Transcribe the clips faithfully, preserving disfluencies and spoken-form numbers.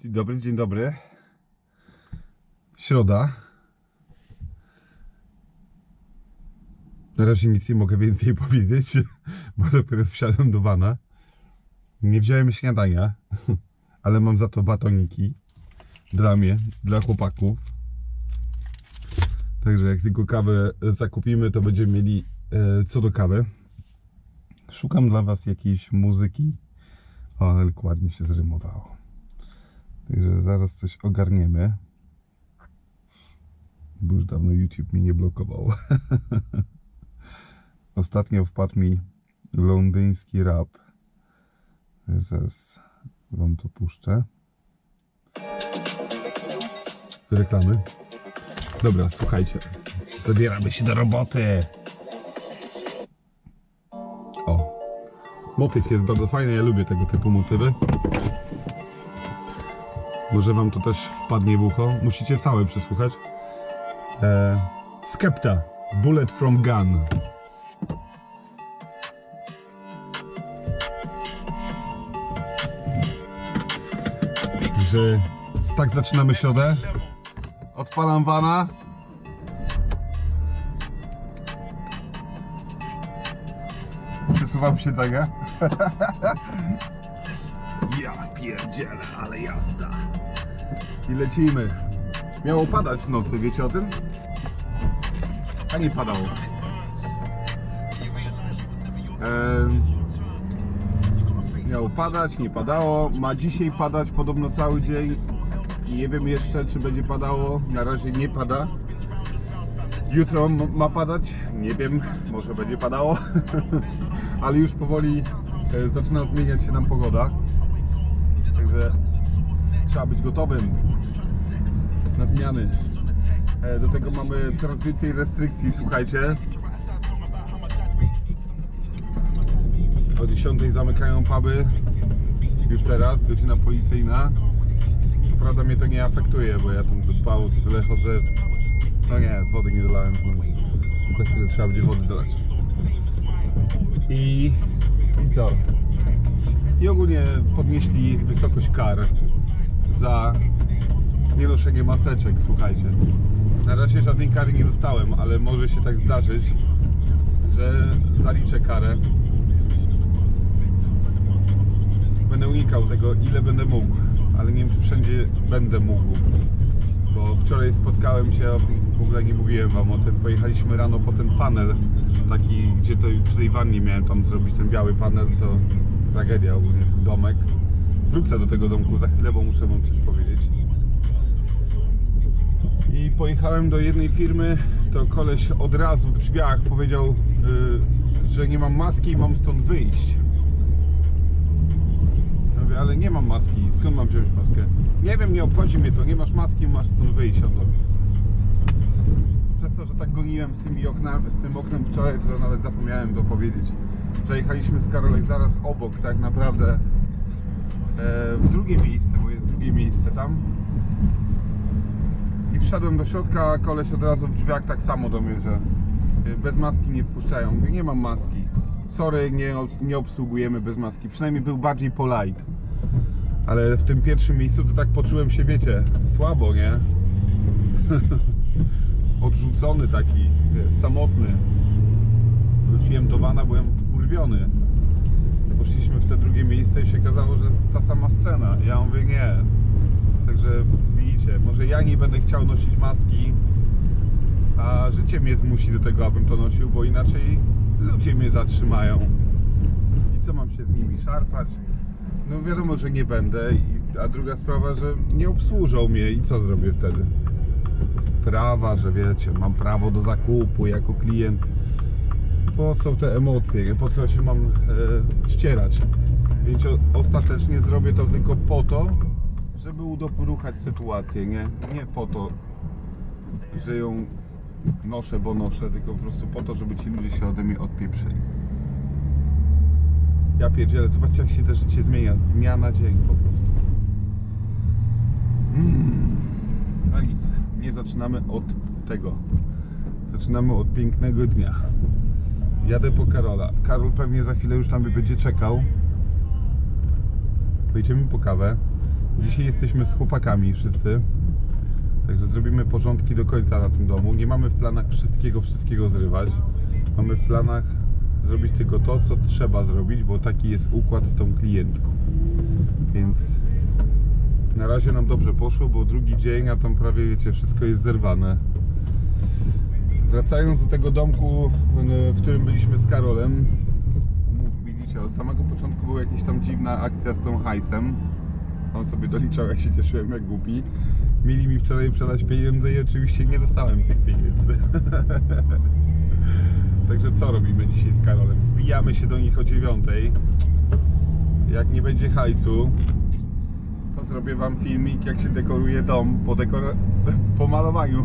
Dzień dobry, dzień dobry. Środa. Na razie nic nie mogę więcej powiedzieć, bo dopiero wsiadłem do vana. Nie wziąłem śniadania, ale mam za to batoniki dla mnie, dla chłopaków. Także jak tylko kawę zakupimy, to będziemy mieli e, co do kawy. Szukam dla was jakiejś muzyki. O, ale ładnie się zrymowało. Także zaraz coś ogarniemy. Bo już dawno YouTube mnie nie blokował. Ostatnio wpadł mi londyński rap. Zaraz wam to puszczę. Reklamy. Dobra, słuchajcie. Zabieramy się do roboty. O. Motyw jest bardzo fajny, ja lubię tego typu motywy. Może wam to też wpadnie w ucho. Musicie całe przesłuchać. Eee, Skepta. Bullet from Gun. Że tak zaczynamy środę. Odpalam vana. Przesuwam siedzenie. Ja pierdzielę, ale jazda. I lecimy. Miało padać w nocy, wiecie o tym? A nie padało. Eee, miało padać, nie padało. Ma dzisiaj padać podobno cały dzień. Nie wiem jeszcze, czy będzie padało. Na razie nie pada. Jutro ma padać. Nie wiem, może będzie padało. Ale już powoli e, zaczyna zmieniać się nam pogoda. Także trzeba być gotowym na zmiany. E, do tego mamy coraz więcej restrykcji, słuchajcie. O dziesiątej zamykają puby. Już teraz, godzina policyjna. Co prawda mnie to nie afektuje, bo ja tam dbał, tyle chodzę. No nie, wody nie dolałem. Za chwilę trzeba będzie wody dolać. I, I co? I ogólnie podnieśli wysokość kar za nienoszenie maseczek, słuchajcie. Na razie żadnej kary nie dostałem, ale może się tak zdarzyć, że zaliczę karę. Będę unikał tego, ile będę mógł, ale nie wiem, czy wszędzie będę mógł. Bo wczoraj spotkałem się, w ogóle nie mówiłem wam o tym, pojechaliśmy rano po ten panel taki, gdzie to przy tej wannie miałem tam zrobić ten biały panel, co tragedia ogólnie, ten domek. Wrócę do tego domku za chwilę, bo muszę wam coś powiedzieć. I pojechałem do jednej firmy, to koleś od razu w drzwiach powiedział, yy, że nie mam maski i mam stąd wyjść. Ja mówię, ale nie mam maski, skąd mam wziąć maskę? Nie wiem, nie obchodzi mnie to, nie masz maski, masz stąd wyjść od domu. Przez to, że tak goniłem z tymi oknami, z tym oknem wczoraj, to nawet zapomniałem to powiedzieć. Zajechaliśmy z Karolek zaraz obok, tak naprawdę e, w drugie miejsce, bo jest drugie miejsce tam. I wszedłem do środka, a koleś od razu w drzwiach tak samo do mnie, że bez maski nie wpuszczają. Mówię, nie mam maski. Sorry, nie, nie obsługujemy bez maski. Przynajmniej był bardziej polite. Ale w tym pierwszym miejscu to tak poczułem się, wiecie, słabo, nie? Odrzucony taki, wiesz, samotny. Wróciłem do vana, byłem wkurwiony. Poszliśmy w te drugie miejsce i się okazało, że ta sama scena. Ja mówię, nie. Także widzicie, może ja nie będę chciał nosić maski, a życie mnie zmusi do tego, abym to nosił, bo inaczej ludzie mnie zatrzymają. I co mam się z nimi szarpać? No wiadomo, że nie będę. A druga sprawa, że nie obsłużą mnie i co zrobię wtedy? Prawa, że wiecie, mam prawo do zakupu jako klient. Po co te emocje? Po co się mam e, ścierać? Więc ostatecznie zrobię to tylko po to, żeby udoruchać sytuację, nie? Nie po to, że ją noszę, bo noszę, tylko po prostu po to, żeby ci ludzie się ode mnie odpieprzyli. Ja pierdzielę, zobaczcie, jak się to życie zmienia z dnia na dzień po prostu. Mm. No nic, nie zaczynamy od tego. Zaczynamy od pięknego dnia. Jadę po Karola. Karol pewnie za chwilę już tam będzie czekał. Pojedziemy po kawę. Dzisiaj jesteśmy z chłopakami wszyscy. Także zrobimy porządki do końca na tym domu. Nie mamy w planach wszystkiego, wszystkiego zrywać. Mamy w planach zrobić tylko to, co trzeba zrobić, bo taki jest układ z tą klientką. Więc na razie nam dobrze poszło, bo drugi dzień, a tam prawie, wiecie, wszystko jest zerwane. Wracając do tego domku, w którym byliśmy z Karolem, widzicie, od samego początku była jakaś tam dziwna akcja z tą hajsem. On sobie doliczał, ja się cieszyłem jak głupi. Mieli mi wczoraj przelać pieniądze i oczywiście nie dostałem tych pieniędzy. Także co robimy dzisiaj z Karolem? Wbijamy się do nich o dziewiątej. Jak nie będzie hajsu, to zrobię wam filmik, jak się dekoruje dom po, dekor... po malowaniu.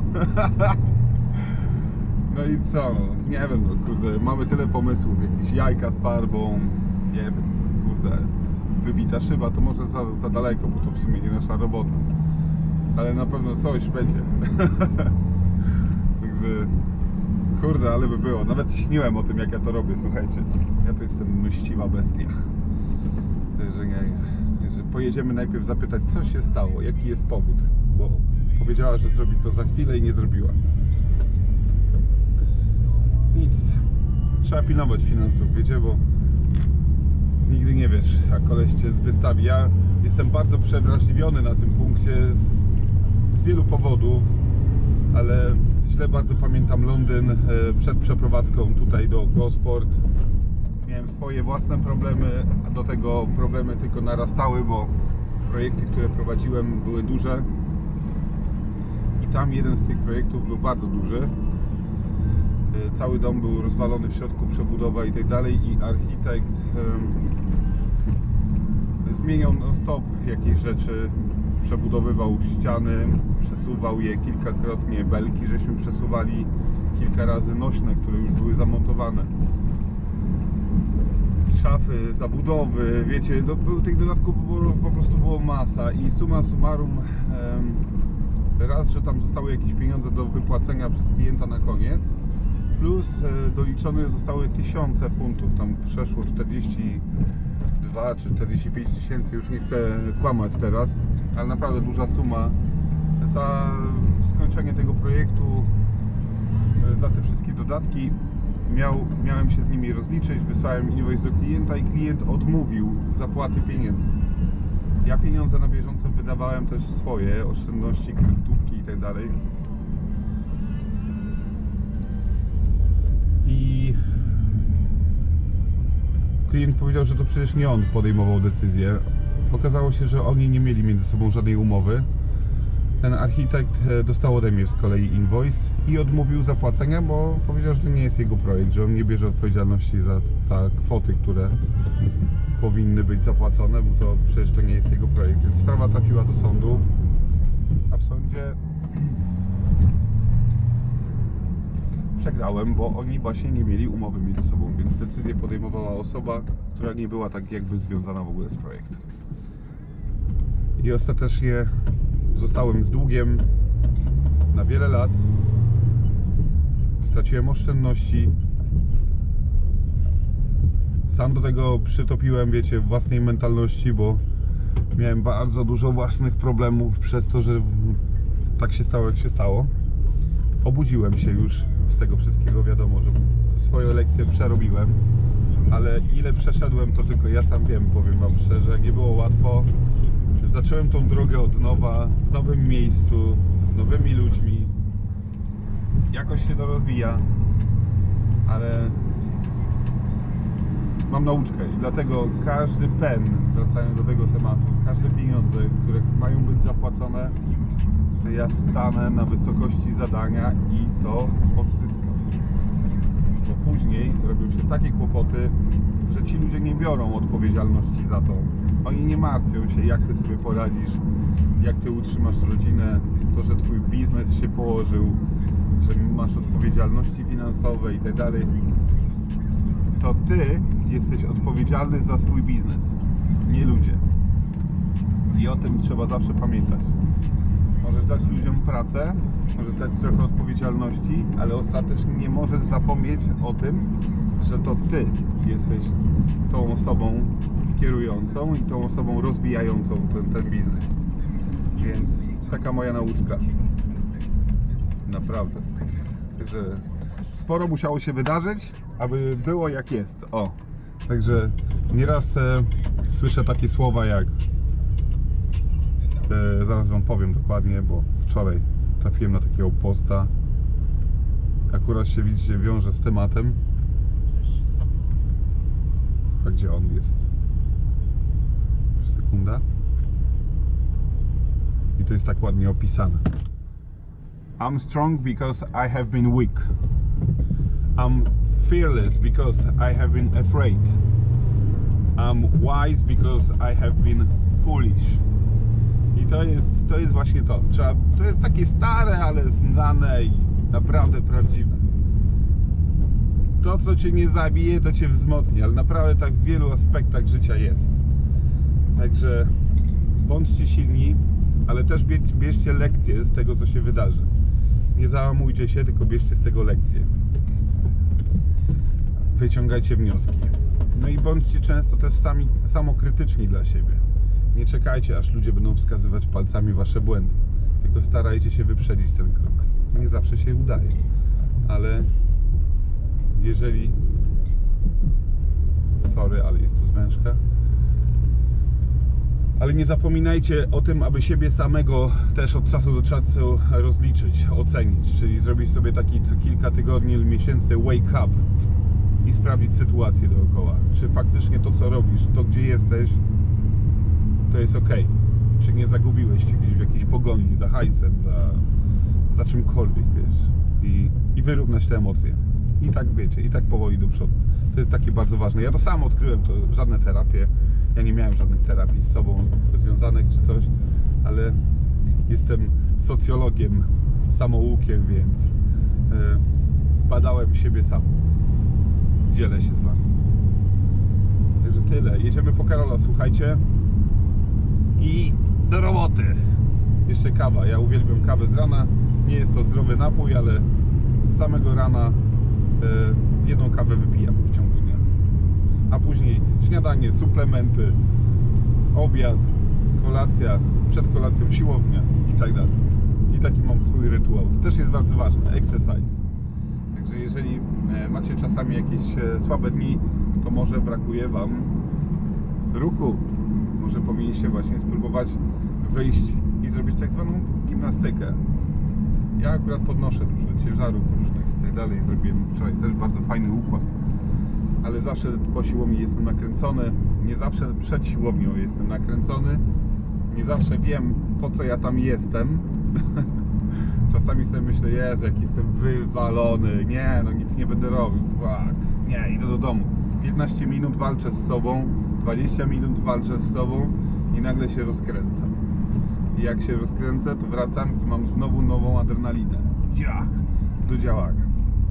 No i co? Nie wiem, no, kurde, mamy tyle pomysłów. Jakieś jajka z farbą, nie wiem, kurde, wybita szyba, to może za, za daleko, bo to w sumie nie nasza robota. Ale na pewno coś będzie. Także, kurde, ale by było. Nawet śniłem o tym, jak ja to robię, słuchajcie. Ja to jestem myśliwa bestia. Także nie, nie. Że pojedziemy najpierw zapytać, co się stało, jaki jest powód. Bo powiedziała, że zrobi to za chwilę i nie zrobiła. Nic. Trzeba pilnować finansów, wiecie, bo nigdy nie wiesz, jak koleś cię wystawi. Ja jestem bardzo przewrażliwiony na tym punkcie z, z wielu powodów, ale źle bardzo pamiętam Londyn przed przeprowadzką tutaj do Gosport. Miałem swoje własne problemy, a do tego problemy tylko narastały, bo projekty, które prowadziłem, były duże. I tam jeden z tych projektów był bardzo duży. Cały dom był rozwalony w środku, przebudowa i tak dalej, i architekt um, zmieniał non stop jakieś rzeczy, przebudowywał ściany, przesuwał je kilkakrotnie, belki żeśmy przesuwali kilka razy, nośne, które już były zamontowane, szafy, zabudowy, wiecie, to był tych dodatków po, po prostu było masa i summa summarum um, raz, że tam zostały jakieś pieniądze do wypłacenia przez klienta na koniec, plus doliczone zostały tysiące funtów, tam przeszło czterdzieści dwa czy czterdzieści pięć tysięcy, już nie chcę kłamać teraz, ale naprawdę duża suma za skończenie tego projektu, za te wszystkie dodatki. Miał, miałem się z nimi rozliczyć, wysłałem invoice do klienta i klient odmówił zapłaty pieniędzy. Ja pieniądze na bieżąco wydawałem też swoje, oszczędności, kredytówki i tak dalej. I klient powiedział, że to przecież nie on podejmował decyzję. Okazało się, że oni nie mieli między sobą żadnej umowy. Ten architekt dostał ode mnie z kolei invoice i odmówił zapłacenia, bo powiedział, że to nie jest jego projekt, że on nie bierze odpowiedzialności za, za kwoty, które powinny być zapłacone, bo to przecież to nie jest jego projekt. Więc sprawa trafiła do sądu, a w sądzie przegrałem, bo oni właśnie nie mieli umowy między sobą, więc decyzję podejmowała osoba, która nie była tak jakby związana w ogóle z projektem. I ostatecznie zostałem z długiem na wiele lat, straciłem oszczędności, sam do tego przytopiłem, wiecie, własnej mentalności, bo miałem bardzo dużo własnych problemów przez to, że tak się stało, jak się stało. Obudziłem się już z tego wszystkiego, wiadomo, że swoje lekcje przerobiłem, ale ile przeszedłem, to tylko ja sam wiem, powiem wam szczerze, nie było łatwo. Zacząłem tą drogę od nowa, w nowym miejscu, z nowymi ludźmi. Jakoś się to rozwija, ale mam nauczkę i dlatego każdy pen, wracając do tego tematu, każde pieniądze, które mają być zapłacone, to ja stanę na wysokości zadania i to odzyskam. Bo później robią się takie kłopoty, że ci ludzie nie biorą odpowiedzialności za to. Oni nie martwią się, jak ty sobie poradzisz, jak ty utrzymasz rodzinę, to, że twój biznes się położył, że masz odpowiedzialności finansowe i tak dalej. To ty jesteś odpowiedzialny za swój biznes, nie ludzie. I o tym trzeba zawsze pamiętać. Możesz dać ludziom pracę, możesz dać trochę odpowiedzialności, ale ostatecznie nie możesz zapomnieć o tym, że to ty jesteś tą osobą kierującą i tą osobą rozwijającą ten, ten biznes. Więc taka moja nauczka. Naprawdę. Także sporo musiało się wydarzyć, aby było jak jest. O. Także nieraz e, słyszę takie słowa jak e, zaraz wam powiem dokładnie, bo wczoraj trafiłem na takiego posta. Akurat się, widzicie, wiąże z tematem. A gdzie on jest? Sekunda. I to jest tak ładnie opisane. I'm strong because I have been weak. I'm fearless because I have been afraid. I'm wise because I have been foolish. I to jest, to jest właśnie to. Trzeba, to jest takie stare, ale znane i naprawdę prawdziwe. To, co cię nie zabije, to cię wzmocni, ale naprawdę tak w wielu aspektach życia jest. Także bądźcie silni, ale też bierzcie lekcje z tego, co się wydarzy. Nie załamujcie się, tylko bierzcie z tego lekcje. Wyciągajcie wnioski. No i bądźcie często też sami samokrytyczni dla siebie. Nie czekajcie, aż ludzie będą wskazywać palcami wasze błędy. Tylko starajcie się wyprzedzić ten krok. Nie zawsze się udaje, ale jeżeli... Sorry, ale jest to zwężka. Ale nie zapominajcie o tym, aby siebie samego też od czasu do czasu rozliczyć, ocenić. Czyli zrobić sobie taki co kilka tygodni lub miesięcy wake up i sprawdzić sytuację dookoła. Czy faktycznie to, co robisz, to gdzie jesteś, to jest ok. Czy nie zagubiłeś się gdzieś w jakiejś pogoni za hajsem, za, za czymkolwiek, wiesz. I, I wyrównać te emocje. I tak wiecie, i tak powoli do przodu. To jest takie bardzo ważne. Ja to sam odkryłem, to żadne terapie. Ja nie miałem żadnych terapii z sobą związanych czy coś, ale jestem socjologiem, samoukiem, więc yy, badałem siebie sam. Dzielę się z wami. Także tyle. Jedziemy po Karola, słuchajcie. I do roboty. Jeszcze kawa. Ja uwielbiam kawę z rana. Nie jest to zdrowy napój, ale z samego rana yy, jedną kawę wypijam w ciągu dnia. A później śniadanie, suplementy, obiad, kolacja, przed kolacją siłownia i tak dalej. I taki mam swój rytuał. To też jest bardzo ważne. Exercise. Także jeżeli macie czasami jakieś słabe dni, to może brakuje wam ruchu. Może powinniście właśnie spróbować wyjść i zrobić tak zwaną gimnastykę. Ja akurat podnoszę dużo ciężarów różnych i tak dalej. Zrobiłem wczoraj też bardzo fajny układ. Ale zawsze po siłowni jestem nakręcony. Nie zawsze przed siłownią jestem nakręcony. Nie zawsze wiem, po co ja tam jestem. Czasami sobie myślę, Jezu, jak jestem wywalony. Nie, no nic nie będę robił. Fuck. Nie, idę do domu. piętnaście minut walczę z sobą, dwadzieścia minut walczę z sobą i nagle się rozkręcam. I jak się rozkręcę, to wracam i mam znowu nową adrenalinę. Ciach, do działania.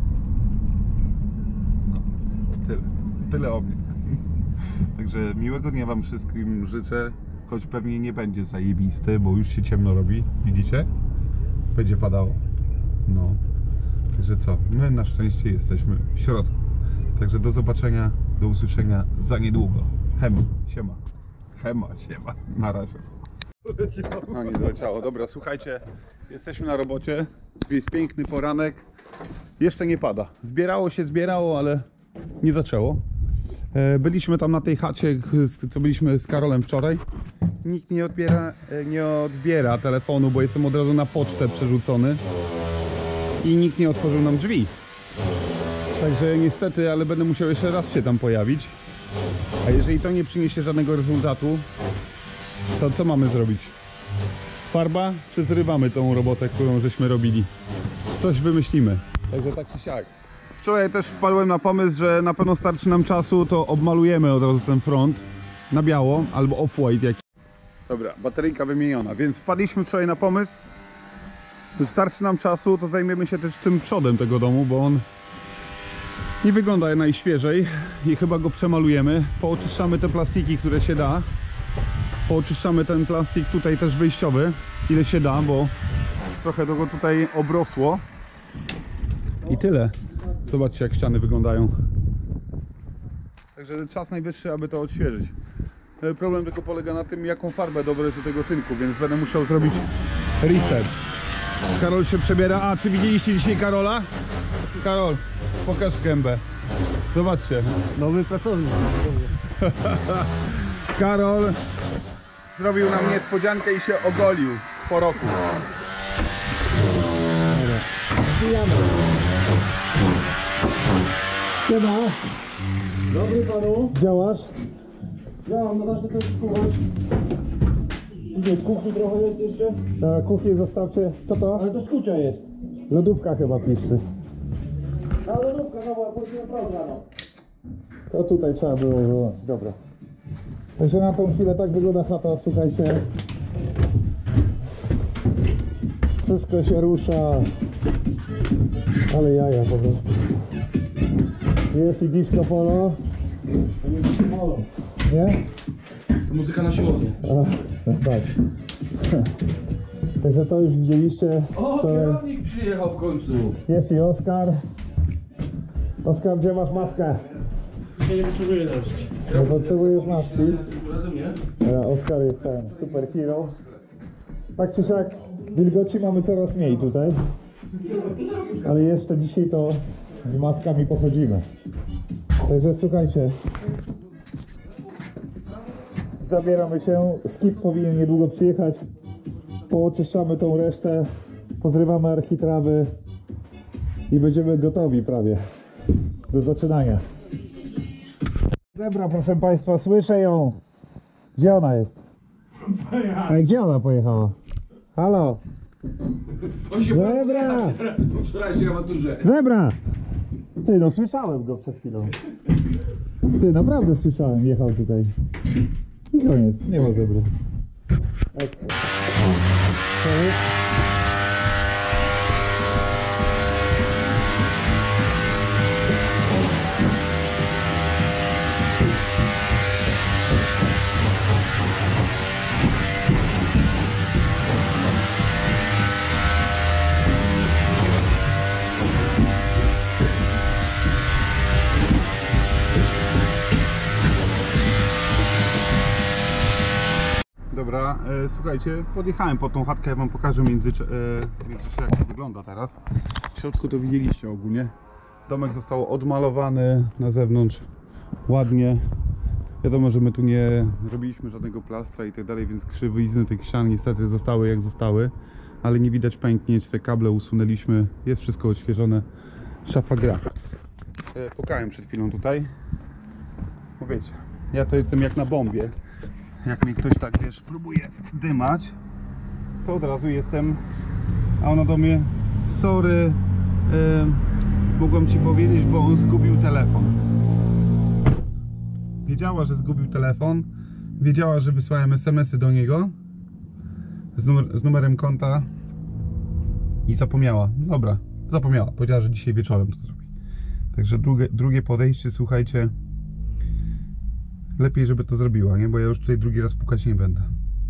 No, tyle. Tyle o mnie. Także miłego dnia wam wszystkim życzę, choć pewnie nie będzie zajebisty, bo już się ciemno robi. Widzicie? Będzie padało. No. Także co? My na szczęście jesteśmy w środku. Także do zobaczenia, do usłyszenia za niedługo. Hema, siema. Hema, siema. Na razie. No nie doleciało. Dobra, słuchajcie, jesteśmy na robocie. Jest piękny poranek. Jeszcze nie pada. Zbierało się, zbierało, ale nie zaczęło. Byliśmy tam na tej chacie, co byliśmy z Karolem wczoraj. Nikt nie odbiera, nie odbiera telefonu, bo jestem od razu na pocztę przerzucony. I nikt nie otworzył nam drzwi. Także niestety, ale będę musiał jeszcze raz się tam pojawić. A jeżeli to nie przyniesie żadnego rezultatu, to co mamy zrobić? Farba, czy zrywamy tą robotę, którą żeśmy robili? Coś wymyślimy. Także tak czy siak. Wczoraj też wpadłem na pomysł, że na pewno starczy nam czasu, to obmalujemy od razu ten front na biało albo off-white jakiś. Dobra, bateryjka wymieniona, więc wpadliśmy wczoraj na pomysł, że starczy nam czasu, to zajmiemy się też tym przodem tego domu, bo on nie wygląda najświeżej i chyba go przemalujemy. Pooczyszczamy te plastiki, które się da. Pooczyszczamy ten plastik tutaj też wyjściowy, ile się da, bo trochę go tutaj obrosło. I tyle. Zobaczcie, jak ściany wyglądają. Także czas najwyższy, aby to odświeżyć. Problem tylko polega na tym, jaką farbę dobrać do tego tynku, więc będę musiał zrobić reset. Karol się przebiera. A, czy widzieliście dzisiaj Karola? Karol, pokaż gębę. Zobaczcie. Nowy pracownik. Karol zrobił nam niespodziankę i się ogolił po roku. Zbijamy. Siema. Dobry panu. Działasz? Działam, no ważne to jest kuchać. Gdzie, w kuchni trochę jest jeszcze? Na kuchni zostawcie. Co to? Ale to skucia jest. Lodówka chyba piszczy. A lodówka, no bo później program. To tutaj trzeba było wyłączyć. Dobra. Także na tą chwilę tak wygląda chata, słuchajcie. Wszystko się rusza. Ale jaja po prostu. Jest i disco polo. To nie jest molo. Nie? To muzyka na siłownię. A, no tak. Także to już widzieliście. O, wczoraj. kierownik przyjechał w końcu. Jest i Oskar. Oskar, gdzie masz maskę? Ja nie potrzebuję też. Nie potrzebujesz maski. Następnym razem, nie? A Oskar jest ten super hero. Tak czy siak wilgoci mamy coraz mniej tutaj. Ale jeszcze dzisiaj to z maskami pochodzimy. Także słuchajcie. Zabieramy się. Skip powinien niedługo przyjechać. Pooczyszczamy tą resztę. Pozrywamy architrawy. I będziemy gotowi prawie do zaczynania. Zebra, proszę państwa, słyszę ją. Gdzie ona jest? Ej, gdzie ona pojechała? Halo? On się Zebra! po wczorajszej awanturze. Zebra! Ty, no słyszałem go przed chwilą. Ty, naprawdę słyszałem, jechał tutaj. I koniec, nie ma zebry. Ekstra. Cześć. Dobra, e, słuchajcie, podjechałem po tą chatkę, ja wam pokażę między, e, między jak to wygląda teraz. W środku to widzieliście ogólnie. Domek został odmalowany na zewnątrz ładnie. Wiadomo, że my tu nie robiliśmy żadnego plastra i tak dalej, więc krzywizny tych ścian niestety zostały jak zostały. Ale nie widać pęknięć, te kable usunęliśmy, jest wszystko odświeżone. Szafa gra. E, pukałem przed chwilą tutaj. Bo wiecie, ja to jestem jak na bombie. Jak mnie ktoś tak, wiesz, próbuje dymać, to od razu jestem, a ona do mnie, sorry, yy, mogłem ci powiedzieć, bo on zgubił telefon. Wiedziała, że zgubił telefon, wiedziała, że wysłałem es em esy do niego z, numer, z numerem konta i zapomniała. Dobra, zapomniała, powiedziała, że dzisiaj wieczorem to zrobi. Także drugie, drugie podejście, słuchajcie, lepiej, żeby to zrobiła, nie? Bo ja już tutaj drugi raz pukać nie będę.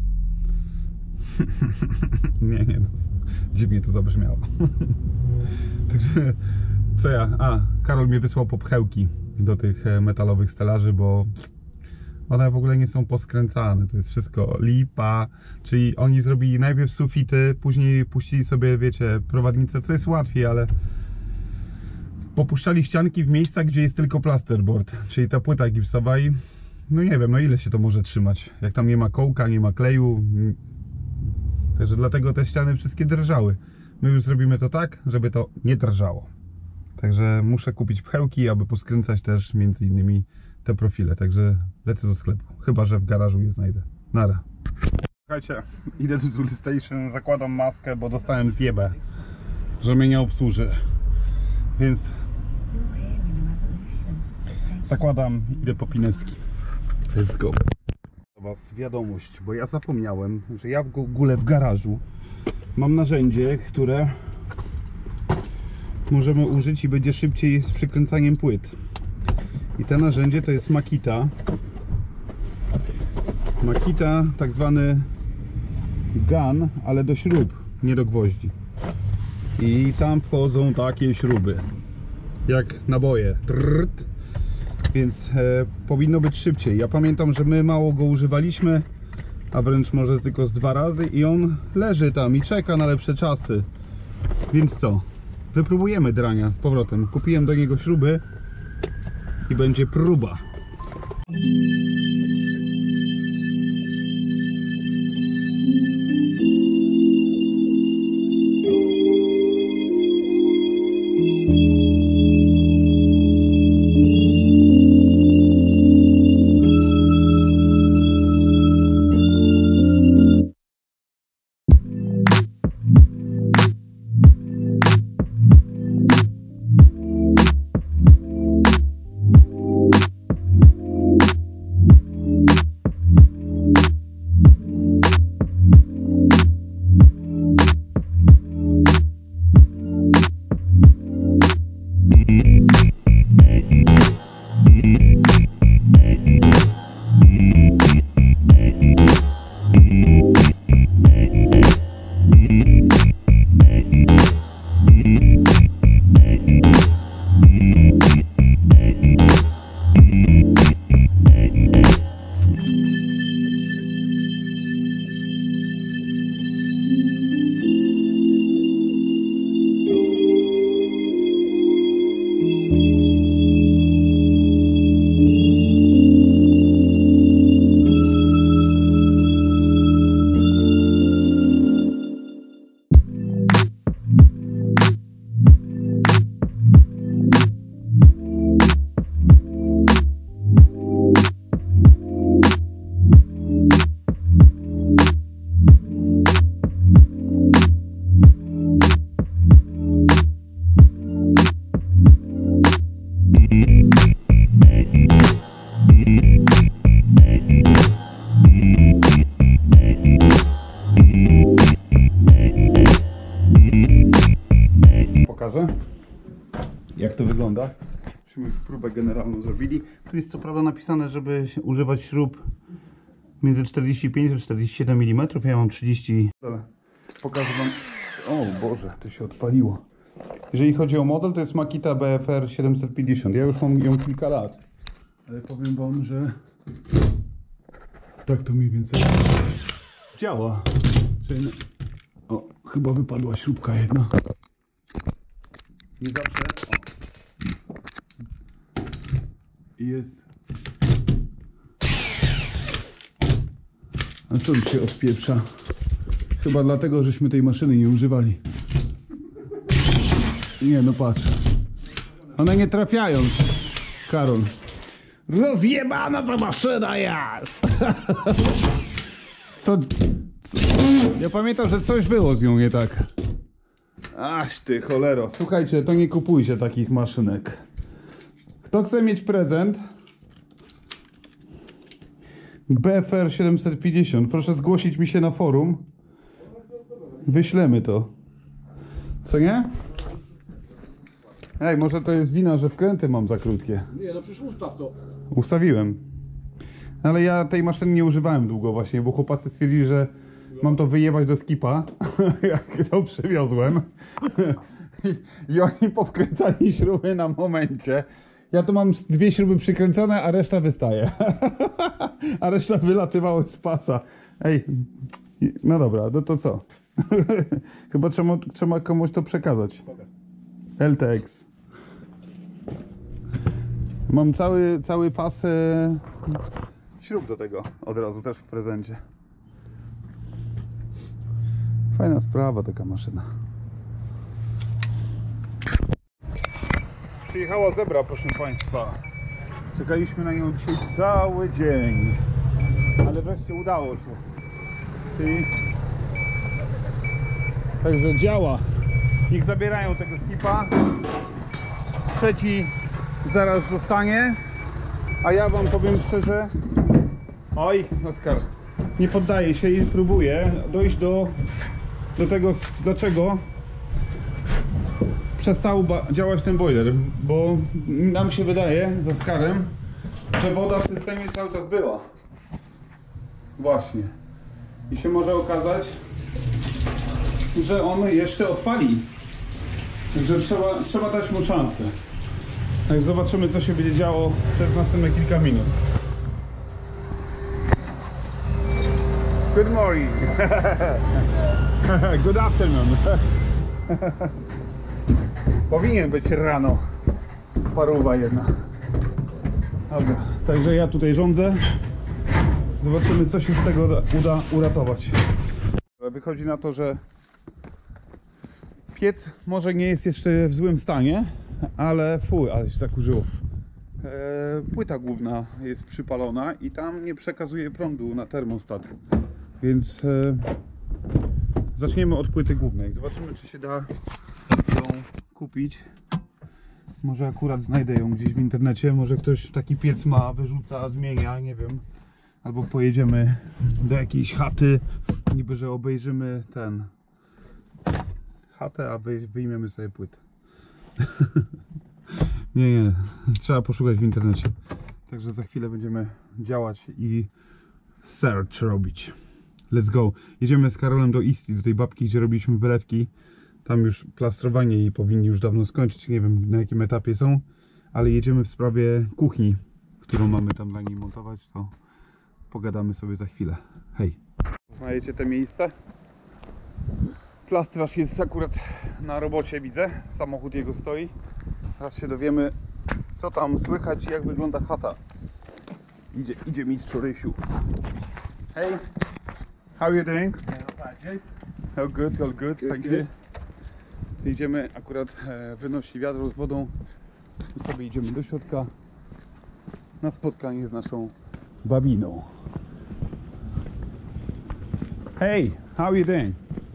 nie, nie, no, dziwnie to zabrzmiało. Także, co ja? A, Karol mnie wysłał popchełki do tych metalowych stelaży, bo one w ogóle nie są poskręcane. To jest wszystko lipa, czyli oni zrobili najpierw sufity, później puścili sobie, wiecie, prowadnicę, co jest łatwiej, ale popuszczali ścianki w miejscach, gdzie jest tylko plasterboard, czyli ta płyta gipsowa i no nie wiem, no ile się to może trzymać, jak tam nie ma kołka, nie ma kleju. Także dlatego te ściany wszystkie drżały. My już zrobimy to tak, żeby to nie drżało. Także muszę kupić pchełki, aby poskręcać też między innymi te profile. Także lecę do sklepu, chyba że w garażu je znajdę. Nara. Słuchajcie, idę do Tool Station, zakładam maskę, bo dostałem zjebę, że mnie nie obsłuży. Więc zakładam, idę po pineski. Let's go. Do was wiadomość, bo ja zapomniałem, że ja w ogóle w garażu mam narzędzie, które możemy użyć i będzie szybciej z przykręcaniem płyt. I to narzędzie to jest Makita. Makita, tak zwany gun, ale do śrub, nie do gwoździ. I tam wchodzą takie śruby, jak naboje. Trrrt. więc e, powinno być szybciej. Ja pamiętam, że my mało go używaliśmy, a wręcz może tylko z dwa razy i on leży tam i czeka na lepsze czasy. Więc co? Wypróbujemy drania z powrotem. Kupiłem do niego śruby i będzie próba. Pokażę, jak to wygląda. Myśmy już próbę generalną zrobili. Tu jest co prawda napisane, żeby używać śrub między czterdzieści pięć a czterdzieści siedem milimetrów. Ja mam trzydzieści. Pokażę wam. O Boże, to się odpaliło. Jeżeli chodzi o model, to jest Makita B F R siedemset pięćdziesiąt. Ja już mam ją kilka lat. Ale powiem wam, że tak to mniej więcej działa. Czyli... O, chyba wypadła śrubka jedna. Nie zawsze. O. Jest. A co się odpieprza? Chyba dlatego, żeśmy tej maszyny nie używali. Nie, no patrz. One nie trafiają, Karol. Rozjebana ta maszyna jest! Co, co? Ja pamiętam, że coś było z nią nie tak. Aś ty cholero. Słuchajcie, to nie kupujcie takich maszynek. Kto chce mieć prezent B F R siedemset pięćdziesiąt, proszę zgłosić mi się na forum. Wyślemy to. Co nie? Ej, może to jest wina, że wkręty mam za krótkie. Nie, no przecież ustaw to. Ustawiłem. Ale ja tej maszyny nie używałem długo właśnie, bo chłopacy stwierdzili, że mam to wyjebać do skipa, jak to przywiozłem. I oni powkręcali śruby na momencie. Ja tu mam dwie śruby przykręcone, a reszta wystaje. A reszta wylatywały z pasa. Ej, no dobra, no to co? Chyba trzeba, trzeba komuś to przekazać. L T X. Mam cały, cały pas e, śrub do tego od razu też w prezencie. Fajna sprawa taka maszyna. Przyjechała zebra, proszę Państwa. Czekaliśmy na nią dzisiaj cały dzień. Ale wreszcie udało się. I... Także działa. Niech zabierają tego skipa. Trzeci zaraz zostanie. A ja wam powiem szczerze. Oj, Oskar. Nie poddaję się i spróbuję dojść do, do tego, dlaczego przestał działać ten boiler. Bo nam się wydaje, z Oskarem, że woda w systemie cały czas była. Właśnie. I się może okazać, że on jeszcze odpali. Także trzeba, trzeba dać mu szansę. Tak, zobaczymy, co się będzie działo przez następne kilka minut. Good morning. Good afternoon. Powinien być rano. Paruwa jedna. Dobra, także ja tutaj rządzę. Zobaczymy, co się z tego uda, uda uratować. Wychodzi na to, że piec może nie jest jeszcze w złym stanie, ale fuj, ale się zakurzyło. E, płyta główna jest przypalona i tam nie przekazuje prądu na termostat. Więc e, zaczniemy od płyty głównej. Zobaczymy, czy się da ją kupić. Może akurat znajdę ją gdzieś w internecie. Może ktoś taki piec ma, wyrzuca, zmienia, nie wiem. Albo pojedziemy do jakiejś chaty, niby że obejrzymy ten chatę, a wyjmiemy sobie płytę. Nie, nie, trzeba poszukać w internecie. Także za chwilę będziemy działać i search robić. Let's go. Jedziemy z Karolem do Isti, do tej babki, gdzie robiliśmy wylewki. Tam już plastrowanie jej powinni już dawno skończyć. Nie wiem, na jakim etapie są, ale jedziemy w sprawie kuchni, którą mamy tam dla niej montować. To pogadamy sobie za chwilę. Hej. Znajecie te miejsce? Plastraż jest akurat na robocie, widzę. Samochód jego stoi. Teraz się dowiemy, co tam słychać i jak wygląda chata. Idzie, idzie mistrz Rysiu. Hey, how are you doing? All good, all good, thank you. Idziemy, akurat e, wynosi wiadro z wodą. My sobie idziemy do środka na spotkanie z naszą babiną. Hey, how are you doing?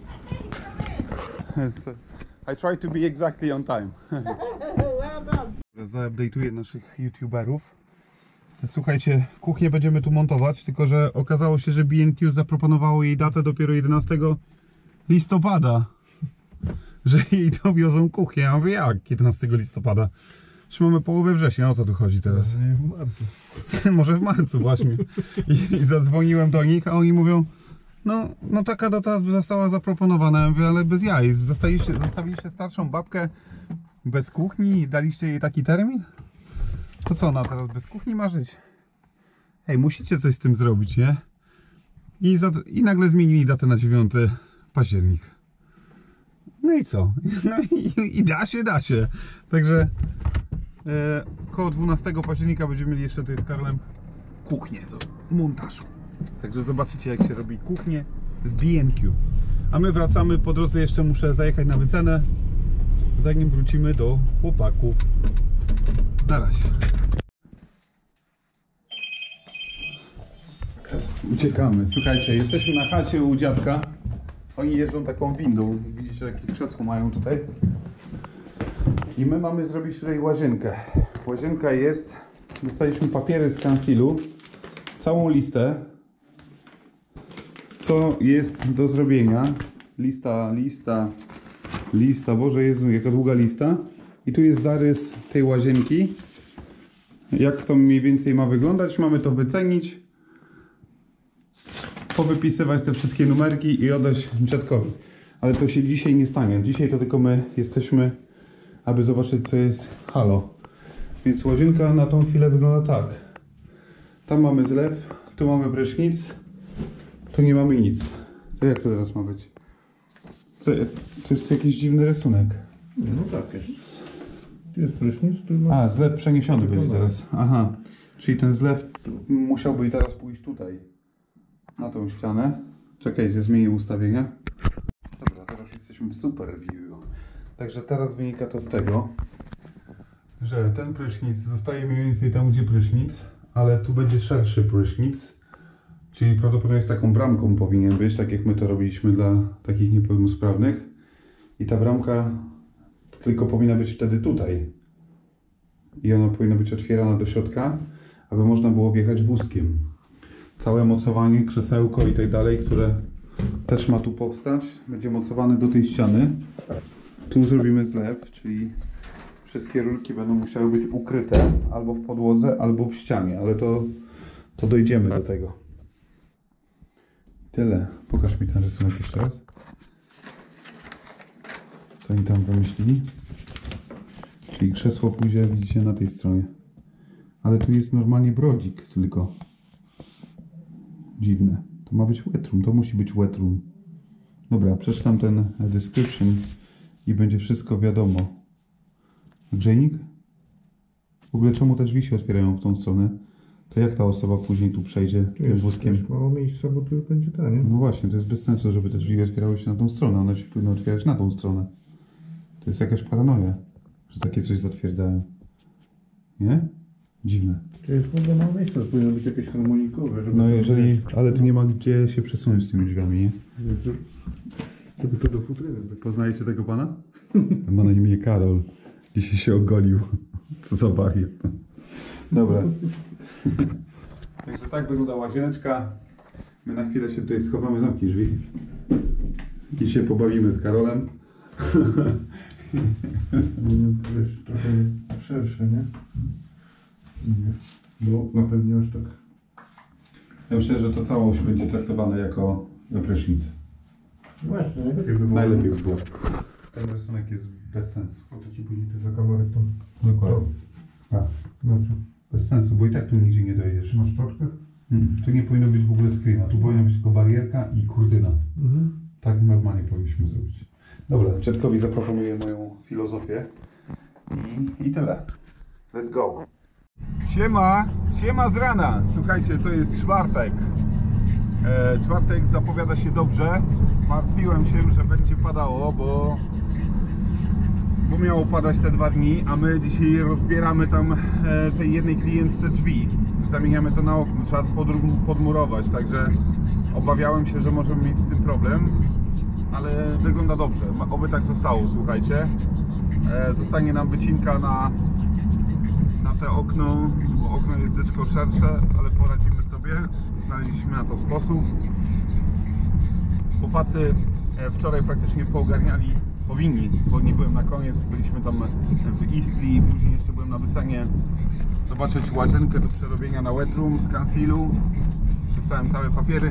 I try to be exactly on time. Zaupdate'uję naszych youtuberów. Słuchajcie, kuchnię będziemy tu montować, tylko że okazało się, że B and Q zaproponowało jej datę dopiero jedenastego listopada. Że jej dowiozą kuchnię. Ja mówię, jak jedenastego listopada? Już mamy połowę września, o co tu chodzi teraz? Nie, w marcu. Może w marcu właśnie. I, I zadzwoniłem do nich, a oni mówią, no, no taka data została zaproponowana. Ja mówię, ale bez jaj. Zostawiliście, zostawiliście starszą babkę bez kuchni i daliście jej taki termin? To co, ona teraz bez kuchni ma żyć? Hej, musicie coś z tym zrobić, nie? I, za, i nagle zmienili datę na dziewiąty październik. No i co? No i, i da się, da się. Także e, koło dwunastego października będziemy mieli jeszcze tutaj z Karolem kuchnię do montażu. Także zobaczycie, jak się robi kuchnię z B and Q. A my wracamy, po drodze jeszcze muszę zajechać na wycenę, zanim wrócimy do chłopaków. Na razie. Uciekamy. Słuchajcie, jesteśmy na chacie u dziadka. Oni jeżdżą taką windą. Widzicie, jakie krzesło mają tutaj. I my mamy zrobić tutaj łazienkę. Łazienka jest... Dostaliśmy papiery z Kansilu. Całą listę. Co jest do zrobienia. Lista, lista, lista. Boże Jezu, jaka długa lista. I tu jest zarys tej łazienki. Jak to mniej więcej ma wyglądać. Mamy to wycenić. Powypisywać te wszystkie numerki i oddać dziadkowi. Ale to się dzisiaj nie stanie. Dzisiaj to tylko my jesteśmy, aby zobaczyć, co jest halo. Więc łazienka na tą chwilę wygląda tak. Tam mamy zlew, tu mamy prysznic, tu nie mamy nic. To jak to teraz ma być? Co, to jest jakiś dziwny rysunek. Nie, no tak jest. Tu jest prysznic, tu ma... A, zlew przeniesiony będzie teraz. Aha. Czyli ten zlew musiałby teraz pójść tutaj. Na tą ścianę. Czekajcie, zmienię ustawienia. Dobra, teraz jesteśmy w super view. Także teraz wynika to z tego, że ten prysznic zostaje mniej więcej tam, gdzie prysznic, ale tu będzie szerszy prysznic, czyli prawdopodobnie z taką bramką powinien być, tak jak my to robiliśmy dla takich niepełnosprawnych. I ta bramka tylko powinna być wtedy tutaj. I ona powinna być otwierana do środka, aby można było wjechać wózkiem. Całe mocowanie, krzesełko i tak dalej, które też ma tu powstać, będzie mocowane do tej ściany. Tu zrobimy zlew, czyli wszystkie rurki będą musiały być ukryte albo w podłodze, albo w ścianie, ale to, to dojdziemy do tego. Tyle. Pokaż mi ten rysunek jeszcze raz. Co oni tam wymyślili? Czyli krzesło pójdzie, widzicie, na tej stronie. Ale tu jest normalnie brodzik tylko. Dziwne. To ma być wet room, to musi być wet room. Dobra, przeczytam ten description i będzie wszystko wiadomo. Grzejnik? W ogóle czemu te drzwi się otwierają w tą stronę? To jak ta osoba później tu przejdzie tym wózkiem? mało miejsca, bo tu będzie ta, nie? No właśnie, to jest bez sensu, żeby te drzwi otwierały się na tą stronę. One się powinny otwierać na tą stronę. To jest jakaś paranoja, że takie coś zatwierdzają. Nie? Dziwne. Czy jest w ogóle mało miejsca, to powinno być jakieś harmonikowe, żeby... No jeżeli, ale tu nie ma gdzie się przesunąć z tymi drzwiami, nie? Żeby, żeby to do futryny. Poznajecie tego pana? Ma na imię Karol. Dzisiaj się ogolił. Co za wariat. Dobra. Także tak wygląda łazieneczka. My na chwilę się tutaj schowamy, zamknij drzwi. I się pobawimy z Karolem. Wiesz, trochę szersze, nie? Nie. Bo na pewno aż tak... Ja myślę, że to całość będzie traktowane jako prysznic. Właśnie, najlepiej by było. Najlepiej by było. Ten rysunek jest bez sensu. Po to ci później te zakamarek tam... Dokładnie. A, No co? bez sensu, bo i tak tu nigdzie nie dojedziesz. Na szczotkach? Hmm. Tu nie powinno być w ogóle screena. Tu powinna być tylko barierka i kurtyna. Mhm. Tak normalnie powinniśmy zrobić. Dobra, Czerkowi zaproponuję moją filozofię i, i tyle. Let's go. Siema, siema z rana. Słuchajcie, to jest czwartek. E, czwartek zapowiada się dobrze. Martwiłem się, że będzie padało, bo, bo miało padać te dwa dni, a my dzisiaj rozbieramy tam e, tej jednej klientce drzwi. Zamieniamy to na okno, trzeba podru- podmurować, także obawiałem się, że możemy mieć z tym problem. Ale wygląda dobrze, oby tak zostało, słuchajcie. E, zostanie nam wycinka na, na te okno, bo okno jest deczko szersze, ale poradzimy sobie. Znaleźliśmy na to sposób. Chłopacy e, wczoraj praktycznie poogarniali, powinni, bo nie byłem na koniec, byliśmy tam w Istrii, później jeszcze byłem na Wycenie zobaczyć łazienkę do przerobienia na wet room z concealu. Dostałem całe papiery.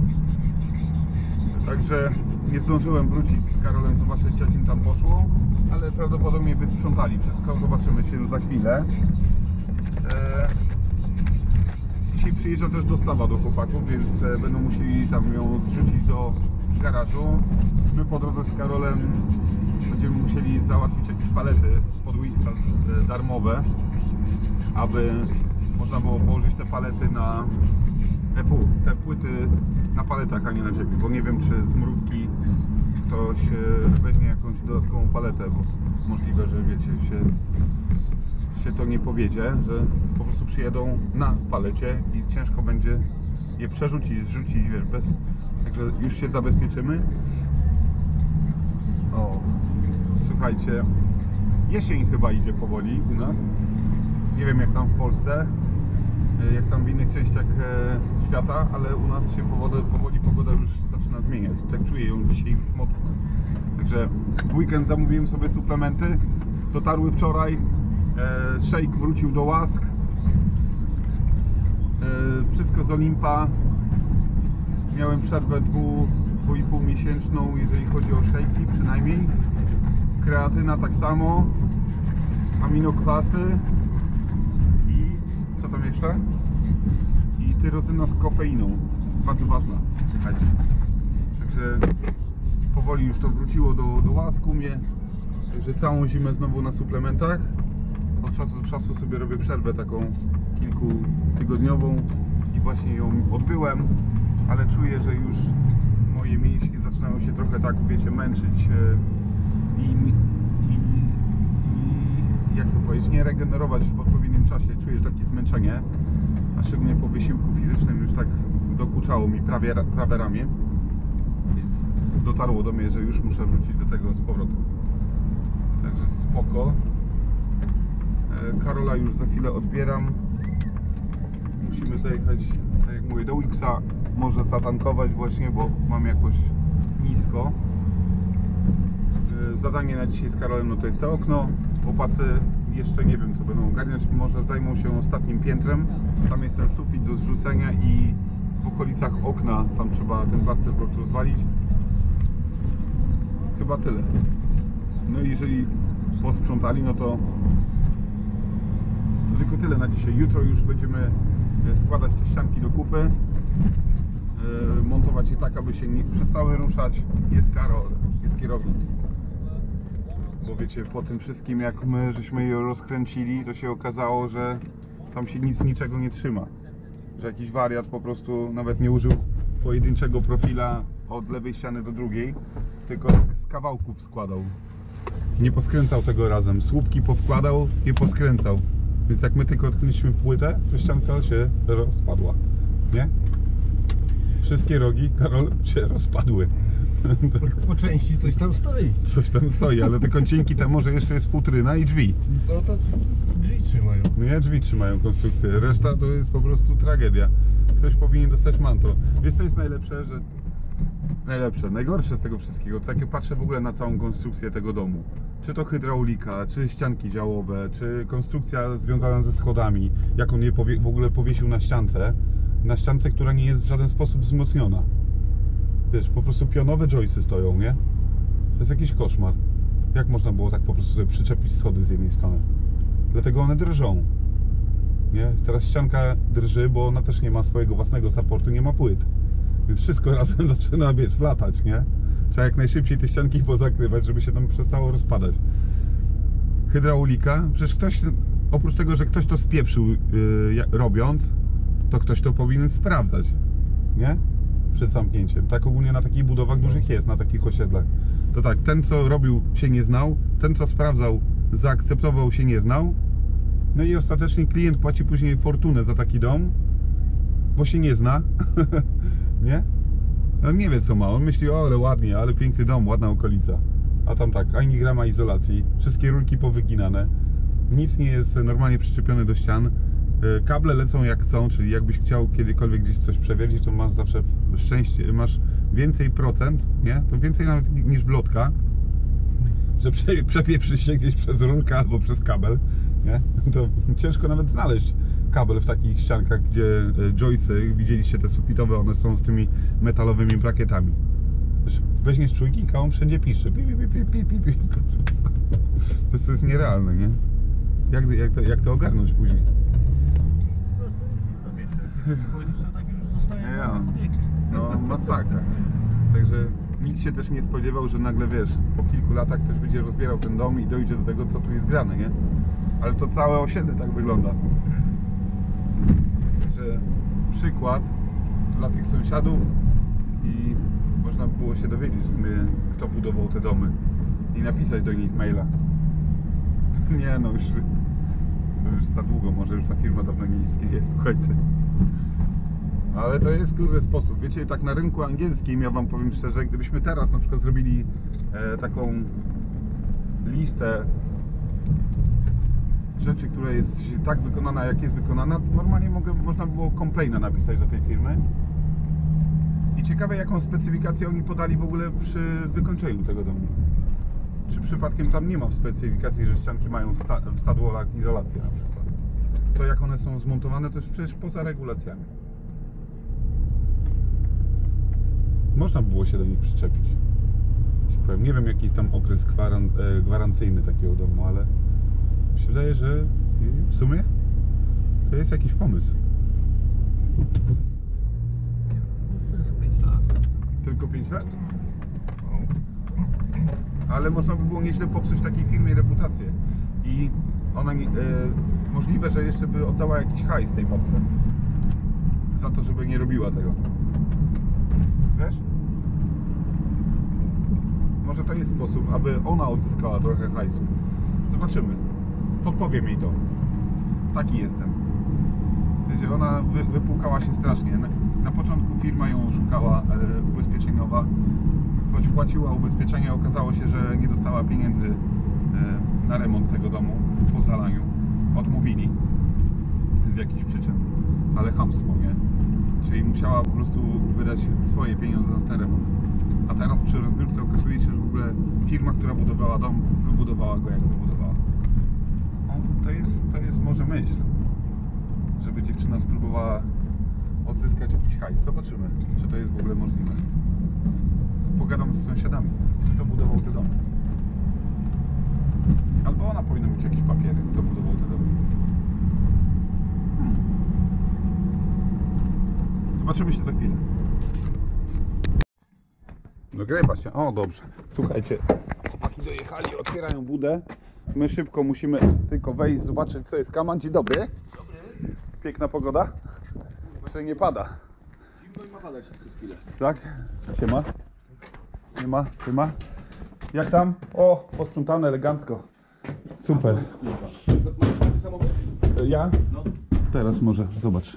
Także nie zdążyłem wrócić z Karolem, zobaczyć jak im tam poszło, ale prawdopodobnie wysprzątali wszystko, zobaczymy się za chwilę. Eee, dzisiaj przyjeżdża też dostawa do chłopaków, więc e, będą musieli tam ją zrzucić do garażu. My po drodze z Karolem będziemy musieli załatwić jakieś palety spod Wixa e, darmowe, aby można było położyć te palety na E, fu, te płyty na paletach, a nie na ziemi, bo nie wiem, czy z mrówki ktoś weźmie jakąś dodatkową paletę, bo możliwe, że wiecie, się, się to nie powiedzie, że po prostu przyjedą na palecie i ciężko będzie je przerzucić, zrzucić, wiesz, bez... Także już się zabezpieczymy. O, słuchajcie, jesień chyba idzie powoli u nas, nie wiem jak tam w Polsce, jak tam w innych częściach e, świata, ale u nas się powody, powoli pogoda już zaczyna zmieniać. Tak czuję ją dzisiaj już mocno. Także w weekend zamówiłem sobie suplementy. Dotarły wczoraj. E, Shake wrócił do łask. E, wszystko z Olimpa. Miałem przerwę dwu, dwu i pół miesięczną, jeżeli chodzi o shake'i przynajmniej. Kreatyna tak samo. Aminokwasy. Co tam jeszcze? I tyrozyna z kofeiną. Bardzo ważna. Słuchajcie. Także powoli już to wróciło do, do łask u mnie. Także całą zimę znowu na suplementach. Od czasu do czasu sobie robię przerwę taką kilkutygodniową i właśnie ją odbyłem, ale czuję, że już moje mięśnie zaczynają się trochę tak, wiecie, męczyć i, i, i jak to powiedzieć, nie regenerować w odpowiednim czasie. Czuję, że takie zmęczenie, a szczególnie po wysiłku fizycznym już tak dokuczało mi prawie, prawe ramię, więc dotarło do mnie, że już muszę wrócić do tego z powrotem. Także spoko. Karola już za chwilę odbieram. Musimy zajechać, tak jak mówię, do Wixa. Może zatankować właśnie, bo mam jakoś nisko. Zadanie na dzisiaj z Karolem no to jest to okno. Chłopacy jeszcze nie wiem co będą ogarniać. Może zajmą się ostatnim piętrem. Tam jest ten sufit do zrzucenia i w okolicach okna tam trzeba ten plaster po prostu zwalić. Chyba tyle. No i jeżeli posprzątali, no to to tylko tyle na dzisiaj. Jutro już będziemy składać te ścianki do kupy, yy, montować je tak, aby się nie przestały ruszać. Jest Karol, jest kierownik. Bo wiecie, po tym wszystkim jak my żeśmy je rozkręcili, to się okazało, że tam się nic niczego nie trzyma. Że jakiś wariat po prostu nawet nie użył pojedynczego profila od lewej ściany do drugiej, tylko z, z kawałków składał. I nie poskręcał tego razem. Słupki powkładał, nie poskręcał. Więc jak my tylko odkryliśmy płytę, to ścianka się rozpadła. Nie? Wszystkie rogi, Karol, się rozpadły. Po, po części coś tam stoi. Coś tam stoi, ale te kąciki tam może jeszcze jest futryna i drzwi. No to drzwi trzymają. Nie, drzwi trzymają konstrukcję. Reszta to jest po prostu tragedia. Ktoś powinien dostać manto. Wiesz co jest najlepsze, że... Najlepsze, najgorsze z tego wszystkiego, to jak patrzę w ogóle na całą konstrukcję tego domu. Czy to hydraulika, czy ścianki działowe, czy konstrukcja związana ze schodami. Jak on je powie, w ogóle powiesił na ściance. Na ściance, która nie jest w żaden sposób wzmocniona. Wiesz, po prostu pionowe joysy stoją, nie? To jest jakiś koszmar. Jak można było tak po prostu sobie przyczepić schody z jednej strony? Dlatego one drżą. Nie? Teraz ścianka drży, bo ona też nie ma swojego własnego supportu, nie ma płyt. Więc wszystko razem zaczyna, wiesz, latać, nie? Trzeba jak najszybciej te ścianki pozakrywać, żeby się tam przestało rozpadać. Hydraulika, przecież ktoś, oprócz tego, że ktoś to spieprzył yy, robiąc, to ktoś to powinien sprawdzać, nie? Przed zamknięciem. Tak ogólnie na takich budowach dużych jest, na takich osiedlach. To tak, ten co robił się nie znał, ten co sprawdzał zaakceptował się nie znał, no i ostatecznie klient płaci później fortunę za taki dom, bo się nie zna, nie? On nie wie co ma, on myśli, o ale ładnie, ale piękny dom, ładna okolica. A tam tak, ani grama izolacji, wszystkie rurki powyginane, nic nie jest normalnie przyczepione do ścian. Kable lecą jak chcą, czyli jakbyś chciał kiedykolwiek gdzieś coś przewiercić, to masz zawsze szczęście, masz więcej procent, nie? To więcej nawet niż wlotka, że prze, przepieprzy się gdzieś przez rurkę albo przez kabel, nie? To ciężko nawet znaleźć kabel w takich ściankach, gdzie joysy, widzieliście te sufitowe, one są z tymi metalowymi brakietami. Wiesz, weźmiesz czujnik, a on wszędzie pisze. Pi, pi, pi, pi, pi, pi. To jest nierealne, nie? Jak, jak, to, jak to ogarnąć później? Ja, no masakra. Także nikt się też nie spodziewał, że nagle wiesz, po kilku latach ktoś będzie rozbierał ten dom i dojdzie do tego, co tu jest grane, nie? Ale to całe osiedle tak wygląda. Także przykład dla tych sąsiadów i można by było się dowiedzieć w sumie, kto budował te domy i napisać do nich maila. Nie no, już, to już za długo, może już ta firma dawno nie istnieje, słuchajcie. Ale to jest kurde sposób. Wiecie, tak na rynku angielskim, ja wam powiem szczerze, gdybyśmy teraz na przykład zrobili e, taką listę rzeczy, która jest tak wykonana, jak jest wykonana, to normalnie mogę, można by było complaina napisać do tej firmy. I ciekawe, jaką specyfikację oni podali w ogóle przy wykończeniu tego domu. Czy przypadkiem tam nie ma w specyfikacji, że ścianki mają sta w stud-wallach izolację na przykład. To jak one są zmontowane, to jest przecież poza regulacjami. Można by było się do nich przyczepić. Nie wiem, jaki jest tam okres gwaran gwarancyjny takiego domu, ale mi się wydaje, że w sumie to jest jakiś pomysł. Tylko pięć lat? Ale można by było nieźle popsuć takiej firmie reputację. I ona nie, e, możliwe, że jeszcze by oddała jakiś hajs tej babce za to, żeby nie robiła tego. Wiesz? Może to jest sposób, aby ona odzyskała trochę hajsu. Zobaczymy. Podpowiem jej to. Taki jestem. Wiecie, ona wy, wypłukała się strasznie. Na, na początku firma ją oszukała, e, ubezpieczeniowa. Choć płaciła ubezpieczenie, okazało się, że nie dostała pieniędzy e, na remont tego domu po zalaniu. Odmówili. Z jakichś przyczyn. Ale chamstwo, nie? Czyli musiała po prostu wydać swoje pieniądze na ten remont. A teraz przy rozbiórce okazuje się, że w ogóle firma, która budowała dom, wybudowała go jak wybudowała. No, to jest, to jest może myśl, żeby dziewczyna spróbowała odzyskać jakiś hajs. Zobaczymy, czy to jest w ogóle możliwe. Pogadam z sąsiadami, kto budował te domy. Albo ona powinna mieć jakieś papiery, kto budował te domy. Hmm. Zobaczymy się za chwilę. Nagrywa się. O, dobrze. Słuchajcie, chłopaki dojechali, otwierają budę. My szybko musimy tylko wejść, zobaczyć, co jest kaman. Dzień dobry. Dobry. Piękna pogoda. Jeszcze nie pada. Zimno i ma padać co chwilę. Tak? Siema. Siema, siema. Jak tam? O, posprzątane elegancko. Super. Masz samochód? Ja? No. Teraz może, zobacz.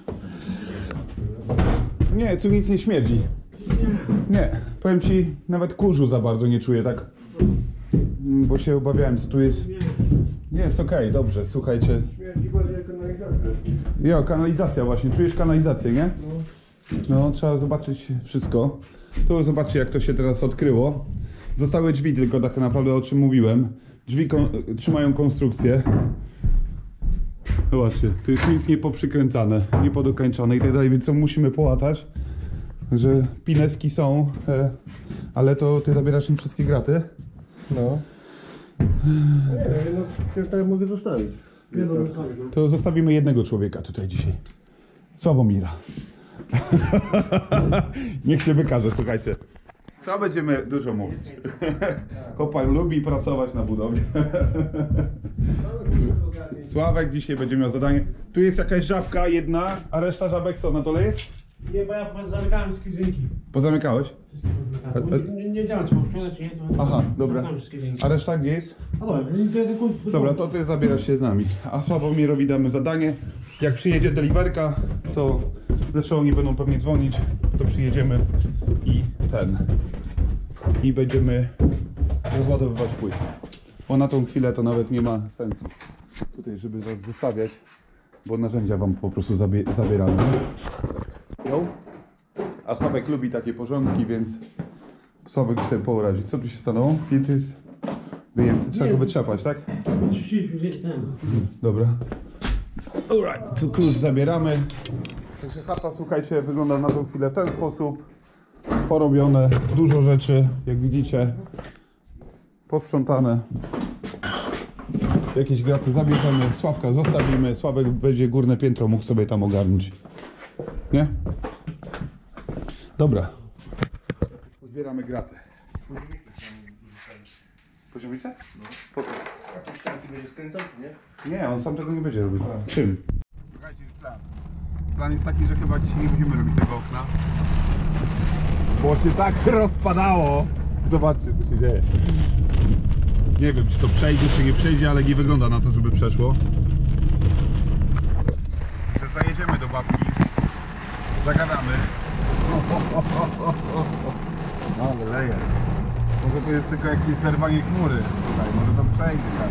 Nie, tu nic nie śmierdzi. Nie, powiem ci, nawet kurzu za bardzo nie czuję, tak? Bo się obawiałem, co tu jest. Nie, jest okej, okay, dobrze, słuchajcie. Śmierdzi bardziej jak kanalizacja. Jo, kanalizacja właśnie, czujesz kanalizację, nie? No, trzeba zobaczyć wszystko. Tu zobaczcie, jak to się teraz odkryło. Zostały drzwi tylko tak naprawdę, o czym mówiłem. Drzwi kon trzymają konstrukcję. Zobaczcie, tu jest nic nie poprzykręcane, nie podokańczone i tak dalej, więc co musimy połatać. Że pineski są, e, ale to ty zabierasz im wszystkie graty. No. Nie, no przecież tak mogę zostawić. Nie, no, To zostawimy jednego człowieka tutaj dzisiaj. Sławomira. Niech się wykaże, słuchajcie. Co będziemy dużo mówić? Chłopak lubi pracować na budowie. Sławek dzisiaj będzie miał zadanie. Tu jest jakaś żabka jedna, a reszta żabek co na dole jest? Nie, bo ja zamykałem wszystkie dźwięki. Pozamykałeś? Nie, nie działa, czy mam wciągnąć, czy nie? To Aha, dobra. zamykałem wszystkie dźwięki. A reszta gdzie jest? A dobra, to, to, to, Dobra, to ty zabierasz się z nami. A Sławomirowi damy zadanie. Jak przyjedzie deliverka, to zresztą oni będą pewnie dzwonić, to przyjedziemy i ten. I będziemy rozładowywać płytę. Bo na tą chwilę to nawet nie ma sensu tutaj, żeby was zostawiać, bo narzędzia wam po prostu zabie zabieramy. Jo? A Sławek lubi takie porządki, więc Sławek sobie poradzi. Co tu się stanęło? Filtr jest wyjęty. Trzeba go wytrzepać, tak? Dobra. Alright, tu klucz zabieramy. Także chata, słuchajcie, wygląda na tą chwilę w ten sposób. Porobione, dużo rzeczy, jak widzicie. Posprzątane. Jakieś graty zabierzemy, Sławka zostawimy. Sławek będzie górne piętro mógł sobie tam ogarnąć. Nie? Dobra. Zbieramy graty. Poziomice? No. Po co? A tu ścianki będzie skręcał, czy nie? Nie, on sam tego nie będzie robił. Czym? Słuchajcie, jest plan. Plan jest taki, że chyba dzisiaj nie będziemy robić tego okna. Bo się tak rozpadało. Zobaczcie, co się dzieje. Nie wiem, czy to przejdzie, czy nie przejdzie, ale nie wygląda na to, żeby przeszło. Że zajedziemy do babki. Zagadamy. Ale leje. Może to jest tylko jakieś zerwanie chmury. Słuchaj, może to przejdzie. Tak?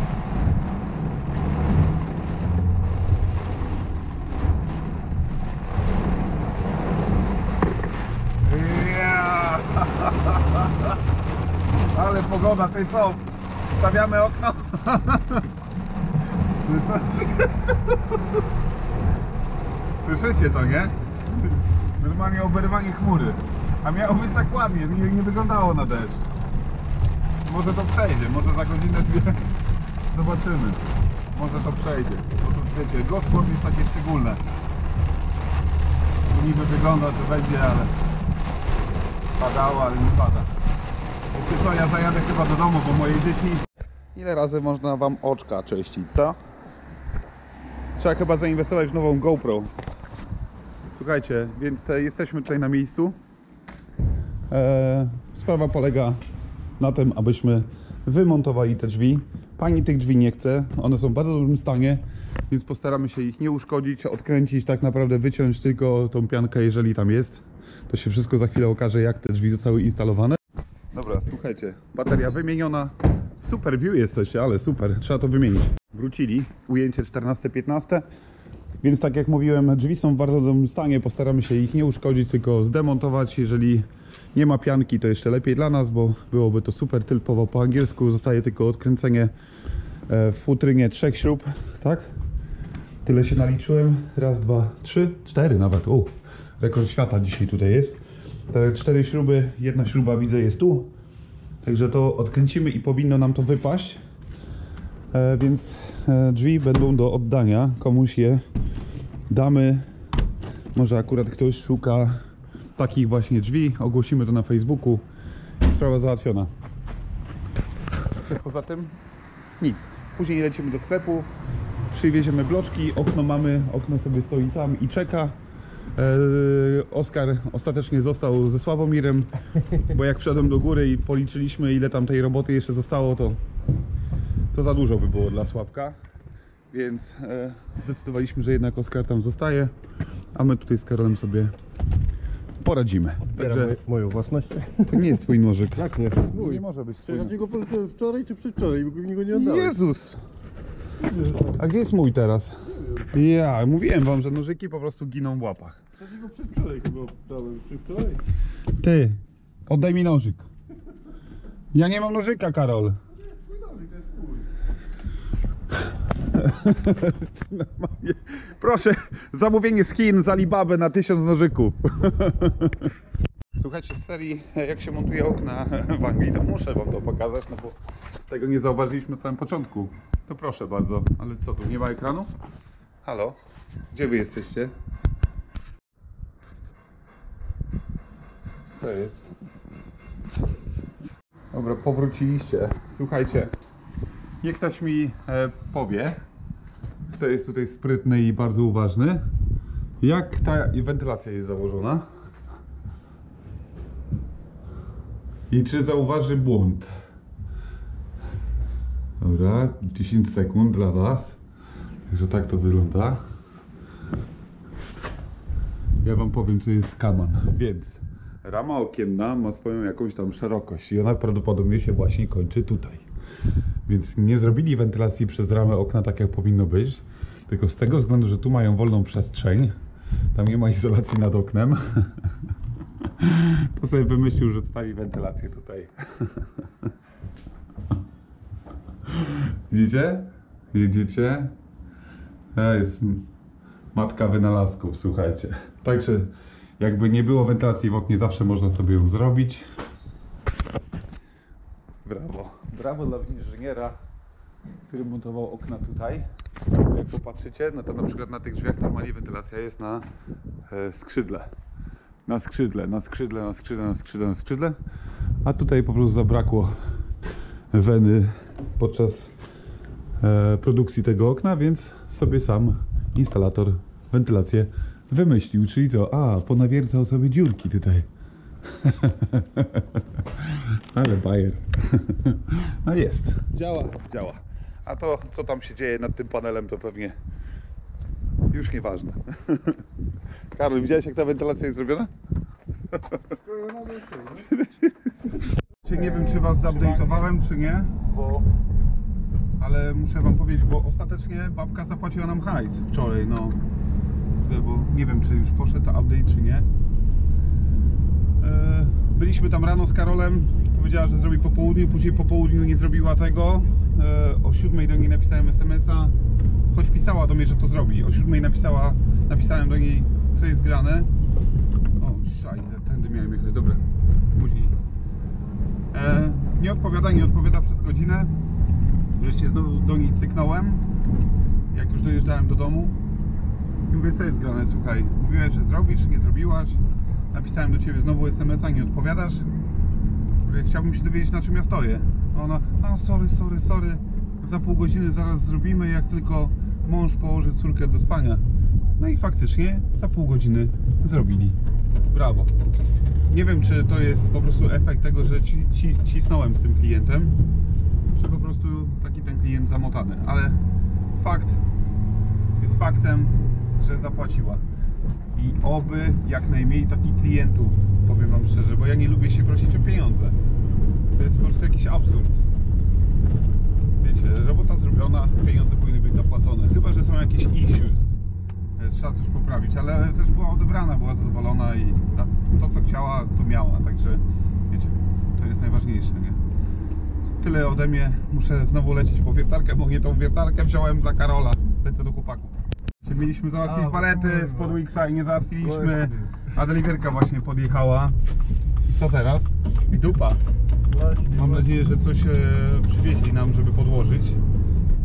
Ja. Ale pogoda, ty co? Stawiamy okno? Słyszycie to, nie? Normalnie oberwanie chmury. A miało być tak ładnie, nie, nie wyglądało na deszcz. Może to przejdzie, może za godzinę dwie. Zobaczymy. Może to przejdzie. Bo tu wiecie, gospod jest takie szczególne. Tu niby wygląda, że będzie, ale padało, ale nie pada. Wiecie co, ja zajadę chyba do domu, bo moje dzieci... Ile razy można wam oczka czyścić, co? Trzeba chyba zainwestować w nową GoPro. Słuchajcie, więc jesteśmy tutaj na miejscu. Eee, sprawa polega na tym, abyśmy wymontowali te drzwi. Pani tych drzwi nie chce, one są w bardzo dobrym stanie, więc postaramy się ich nie uszkodzić, odkręcić, tak naprawdę wyciąć tylko tą piankę, jeżeli tam jest. To się wszystko za chwilę okaże, jak te drzwi zostały instalowane. Dobra, słuchajcie, bateria wymieniona. W super view jesteście, ale super, trzeba to wymienić. Wrócili, ujęcie czternaste piętnaście. Więc tak jak mówiłem, drzwi są w bardzo dobrym stanie, postaramy się ich nie uszkodzić, tylko zdemontować. Jeżeli nie ma pianki, to jeszcze lepiej dla nas, bo byłoby to super typowo po angielsku. Zostaje tylko odkręcenie w futrynie trzech śrub, tak? Tyle się naliczyłem. Raz, dwa, trzy, cztery nawet. U, rekord świata dzisiaj tutaj jest. Te cztery śruby, jedna śruba widzę jest tu. Także to odkręcimy i powinno nam to wypaść. e, więc e, drzwi będą do oddania, komuś je damy, może akurat ktoś szuka takich właśnie drzwi, ogłosimy to na Facebooku i sprawa załatwiona. Poza tym nic, później lecimy do sklepu, przywieziemy bloczki, okno mamy, okno sobie stoi tam i czeka. Oskar ostatecznie został ze Sławomirem, bo jak wszedłem do góry i policzyliśmy, ile tam tej roboty jeszcze zostało, to, to za dużo by było dla Sławka, więc e, zdecydowaliśmy, że jednak Oskar tam zostaje, a my tutaj z Karolem sobie poradzimy. Także moją własność. to nie jest twój nożyk. Jak nie? Mój. Nie może być twój. Przecież ja go pożyczyłem wczoraj czy przedwczoraj, bo mi go nie oddałeś. Jezus! A gdzie jest mój teraz? Ja, mówiłem wam, że nożyki po prostu giną w łapach. Przecież go przedwczoraj chyba dałem. Przedwczoraj? Ty, oddaj mi nożyk. Ja nie mam nożyka, Karol. Normalnie. Proszę, zamówienie z Chin z Alibabę na tysiąc nożyków. Słuchajcie, z serii jak się montuje okna w Anglii, to muszę wam to pokazać, no bo tego nie zauważyliśmy na samym początku. To proszę bardzo, ale co tu, nie ma ekranu? Halo? Gdzie wy jesteście? Co jest? Dobra, powróciliście. Słuchajcie, niech ktoś mi e, powie, kto jest tutaj sprytny i bardzo uważny, jak ta wentylacja jest założona i czy zauważy błąd. Dobra, dziesięć sekund dla was. Także tak to wygląda. Ja wam powiem, co jest kaman. Więc rama okienna ma swoją jakąś tam szerokość i ona prawdopodobnie się właśnie kończy tutaj. Więc nie zrobili wentylacji przez ramę okna tak, jak powinno być, tylko z tego względu, że tu mają wolną przestrzeń, tam nie ma izolacji nad oknem, to sobie wymyślił, że wstawi wentylację tutaj. Widzicie? Widzicie? To jest matka wynalazków, słuchajcie. Także jakby nie było wentylacji w oknie, zawsze można sobie ją zrobić. Brawo. Brawo dla inżyniera, który montował okna tutaj. Jak popatrzycie, no to na przykład na tych drzwiach normalnie wentylacja jest na e, skrzydle. Na skrzydle, na skrzydle, na skrzydle, na skrzydle, na skrzydle. A tutaj po prostu zabrakło weny podczas e, produkcji tego okna, więc sobie sam instalator wentylację wymyślił. Czyli co? A, ponawiercał sobie dziurki tutaj. Ale bajer. No jest. Działa. Działa. A to, co tam się dzieje nad tym panelem, to pewnie już nieważne. Karol, widziałeś, jak ta wentylacja jest zrobiona? Nie wiem, czy was zupdate'owałem, czy nie, bo... ale muszę wam powiedzieć, bo ostatecznie babka zapłaciła nam hajs wczoraj, no. Bo nie wiem, czy już poszedł update, czy nie. Byliśmy tam rano z Karolem, powiedziała, że zrobi po południu, później po południu nie zrobiła tego. O siódmej do niej napisałem es em es a, choć pisała do mnie, że to zrobi. O siódmej napisała, napisałem do niej, co jest grane. O, szajze, tędy miałem jechać, dobra, później. E, nie odpowiada, nie odpowiada przez godzinę. Wreszcie znowu do niej cyknąłem, jak już dojeżdżałem do domu. I mówię, co jest grane, słuchaj, mówiłeś, że zrobisz, nie zrobiłaś. Napisałem do ciebie znowu es em es a, nie odpowiadasz. Mówię, chciałbym się dowiedzieć, na czym ja stoję. A ona, a sorry, sorry, sorry, za pół godziny zaraz zrobimy, jak tylko mąż położy córkę do spania. No i faktycznie za pół godziny zrobili. Brawo. Nie wiem, czy to jest po prostu efekt tego, że ci, ci, cisnąłem z tym klientem, czy po prostu taki ten klient zamotany, ale fakt jest faktem, że zapłaciła. I oby jak najmniej takich klientów, powiem wam szczerze, bo ja nie lubię się prosić o pieniądze. To jest po prostu jakiś absurd. Wiecie, robota zrobiona, pieniądze powinny być zapłacone, chyba że są jakieś issues. Trzeba coś poprawić, ale też była odebrana, była zadowolona i to, co chciała, to miała, także wiecie, to jest najważniejsze, nie? Tyle ode mnie, muszę znowu lecieć po wiertarkę, bo nie tą wiertarkę wziąłem dla Karola. Lecę do chłopaków. Mieliśmy załatwić palety spod Wixa i nie załatwiliśmy, a deliverka właśnie podjechała. Co teraz? I dupa. Mam nadzieję, że coś e, przywieźli nam, żeby podłożyć.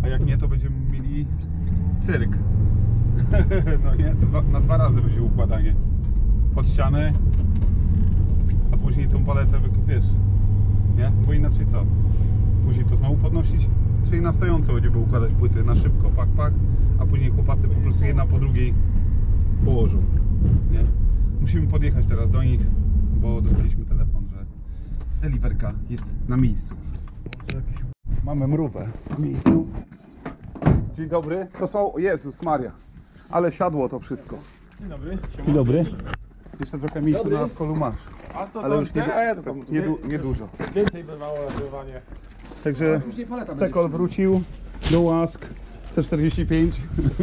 A jak nie, to będziemy mieli cyrk. No nie, dwa, na dwa razy będzie układanie. Pod ścianę, a później tą paletę wykupiesz. Nie? Bo inaczej co? Później to znowu podnosić? Czyli na stojąco będziemy układać płyty na szybko, pak, pak, a później chłopacy po prostu jedna po drugiej położą. Nie? Musimy podjechać teraz do nich, bo dostaliśmy telefon, że deliverka jest na miejscu. Mamy mrówę na miejscu. Dzień dobry. To są... Jezus Maria. Ale siadło to wszystko. Dzień dobry. Dzień dobry. Jeszcze trochę miejsca na kolu masz. A to Ale już nie, nie, nie, nie dużo. Więcej bywało nagrywanie. Także Później paleta C-Col wrócił do łask. C czterdzieści pięć.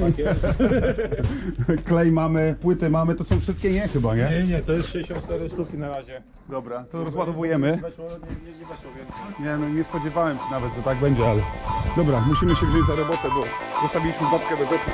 Klej mamy, płyty mamy. To są wszystkie nie chyba, nie? Nie, nie, to jest sześćdziesiąt cztery sztuki na razie. Dobra, to rozładowujemy. Weszło, nie, nie, nie weszło więcej. Nie, no nie spodziewałem się nawet, że tak będzie, ale... Dobra, musimy się wziąć za robotę, bo zostawiliśmy babkę bez oczu.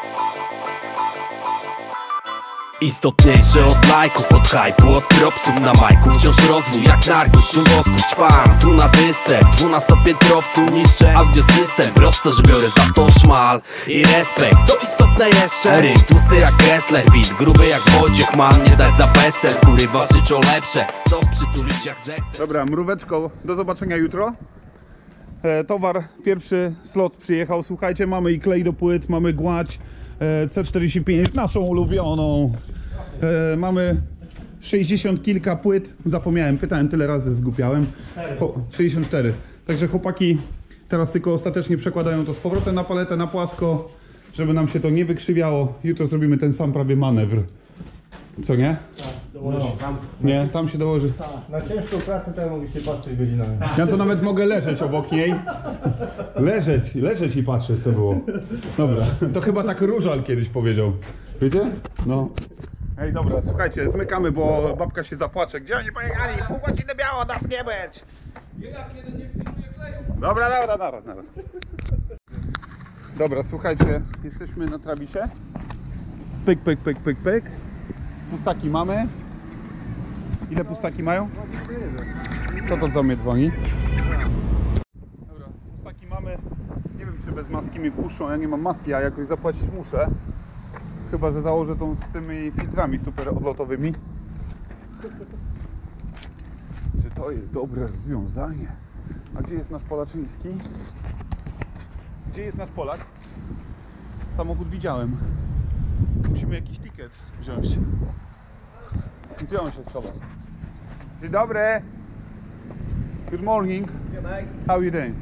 Istotniejsze od lajków, od hype'u, od propsów na majku. Wciąż rozwój jak narkus, szum wosku ćpam. Tu na dysce, w dwunastopiętrowcu niszczę audiosystem. Prosto, że biorę za to szmal i respekt. Co istotne jeszcze, rym tłusty jak Kessler. Beat gruby jak Wojciech, mam nie dać za pester. Skóry walczyć o lepsze, soft przytulić jak zechcę. Dobra, mróweczko, do zobaczenia jutro. E, towar, pierwszy slot przyjechał. Słuchajcie, mamy i klej do płyt, mamy gładź e, C czterdzieści pięć, naszą ulubioną. E, mamy sześćdziesiąt kilka płyt. Zapomniałem, pytałem tyle razy, zgupiałem. Cho, sześćdziesiąt cztery. Także chłopaki teraz tylko ostatecznie przekładają to z powrotem na paletę, na płasko, żeby nam się to nie wykrzywiało. Jutro zrobimy ten sam prawie manewr. Co nie? No, tam, Nie, tam się dołoży. na ciężką pracę to ja mogę się patrzeć godzinami. Ja to nawet mogę leżeć obok niej. Leżeć, leżeć i patrzeć to było. Dobra, to chyba tak Różal kiedyś powiedział. Wiecie? No. Ej, dobra, słuchajcie, zmykamy, bo babka się zapłacze. Gdzie oni pojechali? Pół godziny miało nas nie być. Dobra, dobra, dobra, dobra. Dobra, słuchajcie, jesteśmy na trawisie. Pyk, pyk, pyk, pyk, pyk. Pustaki mamy. Ile pustaki mają? Co to za mnie dzwoni? Dobra, pustaki mamy. Nie wiem, czy bez maski mnie wpuszczą. Ja nie mam maski, a jakoś zapłacić muszę. Chyba że założę tą z tymi filtrami super odlotowymi. Czy to jest dobre rozwiązanie? A gdzie jest nasz Polaczyński? Gdzie jest nasz Polak? Samochód widziałem. Musimy jakiś ticket wziąć. Gdzie on się schował? Dzień dobry. Good morning. How are you doing?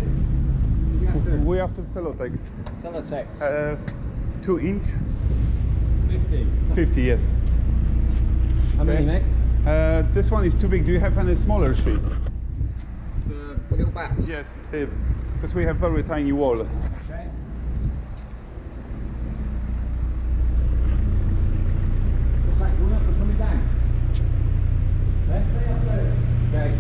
We after Celotex. Celotex. Uh, two inch. fifty. fifty, yes. How many, Okay. mate? Uh, this one is too big. Do you have any smaller sheet? The little bats. Yes. Because we have very tiny wall. Okay. What's that going up or coming down? Eh? Okay.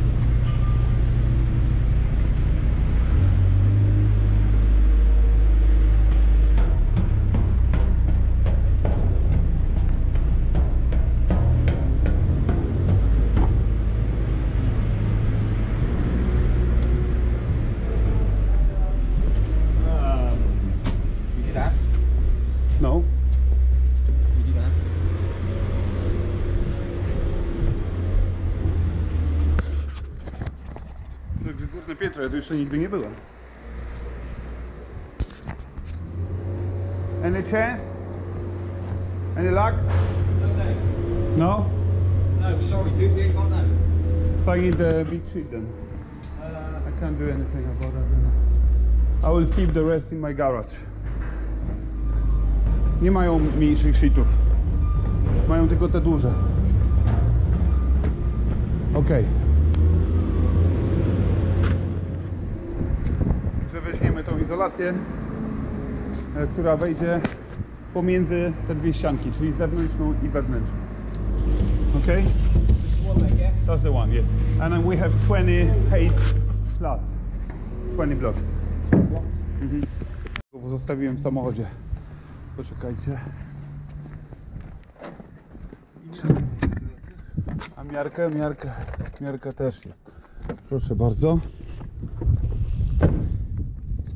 You do that? No. You do that? Także górne piętro, ja tu jeszcze nigdy nie byłem. Any chance? Any luck? No? No, sorry, dude, we ain't got no. So I need the big sheet then. I can't do anything about that then. I will keep the rest in my garage. Nie mają mniejszych sheetów. Mają tylko te duże. Okej. Że weźmiemy tą izolację, e, która wejdzie pomiędzy te dwie ścianki, czyli zewnętrzną i wewnętrzną. Okay? One leg, yeah? That's the one, yes. And then we have twenty-eight plus. twenty blocks. Mhm. Bo zostawiłem w samochodzie. Poczekajcie. A miarkę, miarkę, miarka też jest. Proszę bardzo.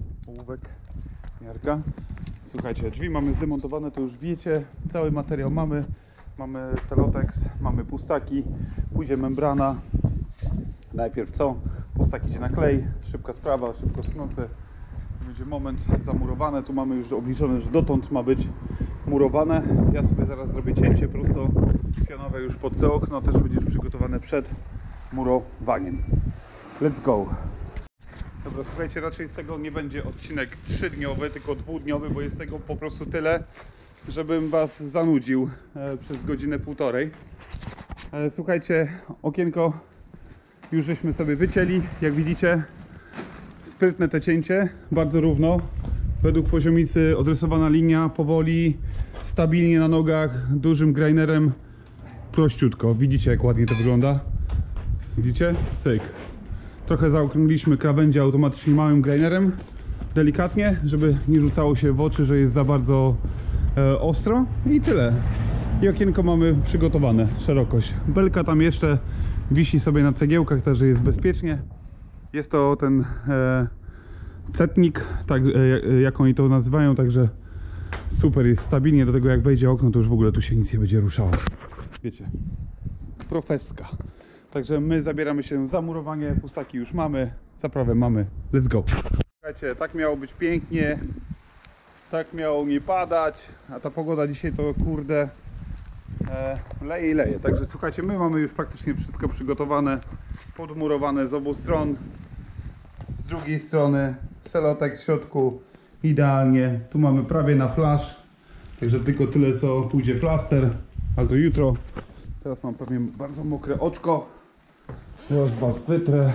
Nówek, miarka. Słuchajcie, drzwi mamy zdemontowane, to już wiecie, cały materiał mamy. Mamy celotex, mamy pustaki, pójdzie membrana. Najpierw co? Pustak idzie na klej, szybka sprawa, szybko snące. Będzie moment zamurowane, tu mamy już obliczone, że dotąd ma być murowane. Ja sobie zaraz zrobię cięcie prosto pionowe już pod to okno, też będzie już przygotowane przed murowaniem. Let's go! Dobra, słuchajcie, raczej z tego nie będzie odcinek trzydniowy, tylko dwudniowy, bo jest tego po prostu tyle, żebym was zanudził e, przez godzinę półtorej. E, słuchajcie, okienko już żeśmy sobie wycięli, jak widzicie. Sprytne te cięcie, bardzo równo. Według poziomicy odrysowana linia, powoli, stabilnie na nogach, dużym grinerem, prościutko. Widzicie, jak ładnie to wygląda? Widzicie? Cyk. Trochę zaokrągliśmy krawędzie automatycznie małym grinerem, delikatnie, żeby nie rzucało się w oczy, że jest za bardzo e, ostro i tyle. I okienko mamy przygotowane, szerokość. Belka tam jeszcze wisi sobie na cegiełkach, także jest bezpiecznie. Jest to ten e, cetnik, tak, e, jak oni to nazywają, także super, jest stabilnie. Do tego jak wejdzie okno, to już w ogóle tu się nic nie będzie ruszało. Wiecie, profeska. Także my zabieramy się za murowanie, pustaki już mamy, zaprawę mamy, let's go. Słuchajcie, tak miało być pięknie, tak miało nie padać, a ta pogoda dzisiaj to kurde e, leje i leje. Także słuchajcie, my mamy już praktycznie wszystko przygotowane, podmurowane z obu stron. Z drugiej strony celotex w środku idealnie, tu mamy prawie na flash, także tylko tyle co pójdzie plaster, ale to jutro. Teraz mam pewnie bardzo mokre oczko. Teraz was wytrę.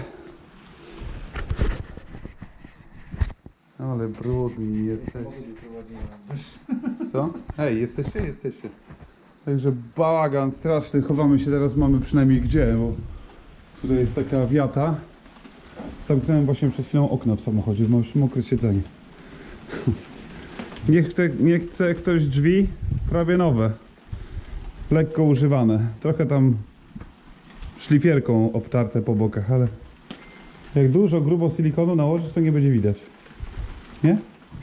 Ale brudni jesteście. Co? Hej, jesteście? Jesteście. Także bałagan straszny. Chowamy się teraz, mamy przynajmniej gdzie, bo tutaj jest taka wiata. Zamknąłem właśnie przed chwilą okno w samochodzie, mam już mokre siedzenie. Nie chce, nie chce ktoś drzwi? Prawie nowe. Lekko używane. Trochę tam szlifierką obtarte po bokach, ale jak dużo grubo silikonu nałożyć, to nie będzie widać. Nie?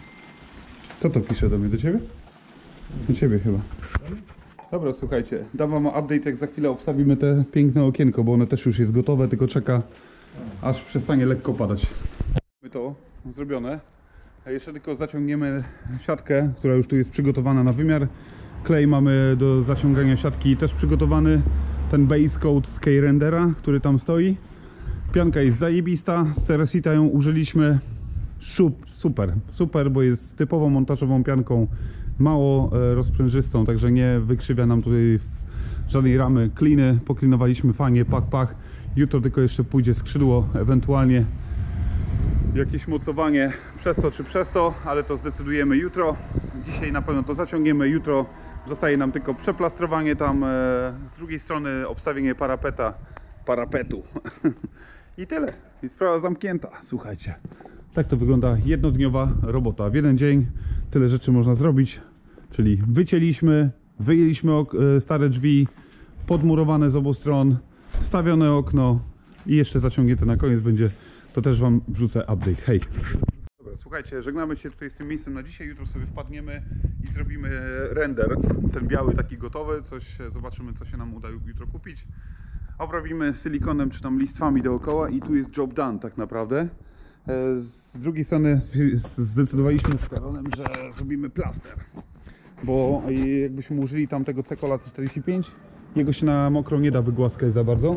Kto to pisze do mnie? Do ciebie? Do ciebie chyba. Dobra, słuchajcie, dam wam update, jak za chwilę obstawimy te piękne okienko, bo one też już jest gotowe, tylko czeka, aż przestanie lekko padać. Mamy to zrobione. A jeszcze tylko zaciągniemy siatkę, która już tu jest przygotowana na wymiar. Klej mamy do zaciągania siatki też przygotowany. Ten base coat z K-Rendera, który tam stoi. Pianka jest zajebista, z Ceresita ją użyliśmy. Szup, super, super, bo jest typową montażową pianką, mało e, rozprężystą, także nie wykrzywia nam tutaj żadnej ramy. Kliny poklinowaliśmy fajnie, pach, pach. Jutro tylko jeszcze pójdzie skrzydło, ewentualnie jakieś mocowanie przez to czy przez to, ale to zdecydujemy jutro. Dzisiaj na pewno to zaciągniemy, jutro zostaje nam tylko przeplastrowanie tam, e, z drugiej strony obstawienie parapeta, parapetu. I tyle. I sprawa zamknięta. Słuchajcie, tak to wygląda jednodniowa robota. W jeden dzień tyle rzeczy można zrobić, czyli wycięliśmy, wyjęliśmy stare drzwi, podmurowane z obu stron, wstawione okno i jeszcze zaciągnięte na koniec będzie. To też wam wrzucę update. Hej! Dobra, słuchajcie, żegnamy się tutaj z tym miejscem na dzisiaj. Jutro sobie wpadniemy i zrobimy render. Ten biały taki gotowy. Coś zobaczymy, co się nam uda jutro kupić. Obrobimy silikonem czy tam listwami dookoła i tu jest job done tak naprawdę. Z drugiej strony zdecydowaliśmy z Karolem, że zrobimy plaster. Bo jakbyśmy użyli tam tego Cekola czterdzieści pięć, jego się na mokro nie da wygłaskać za bardzo.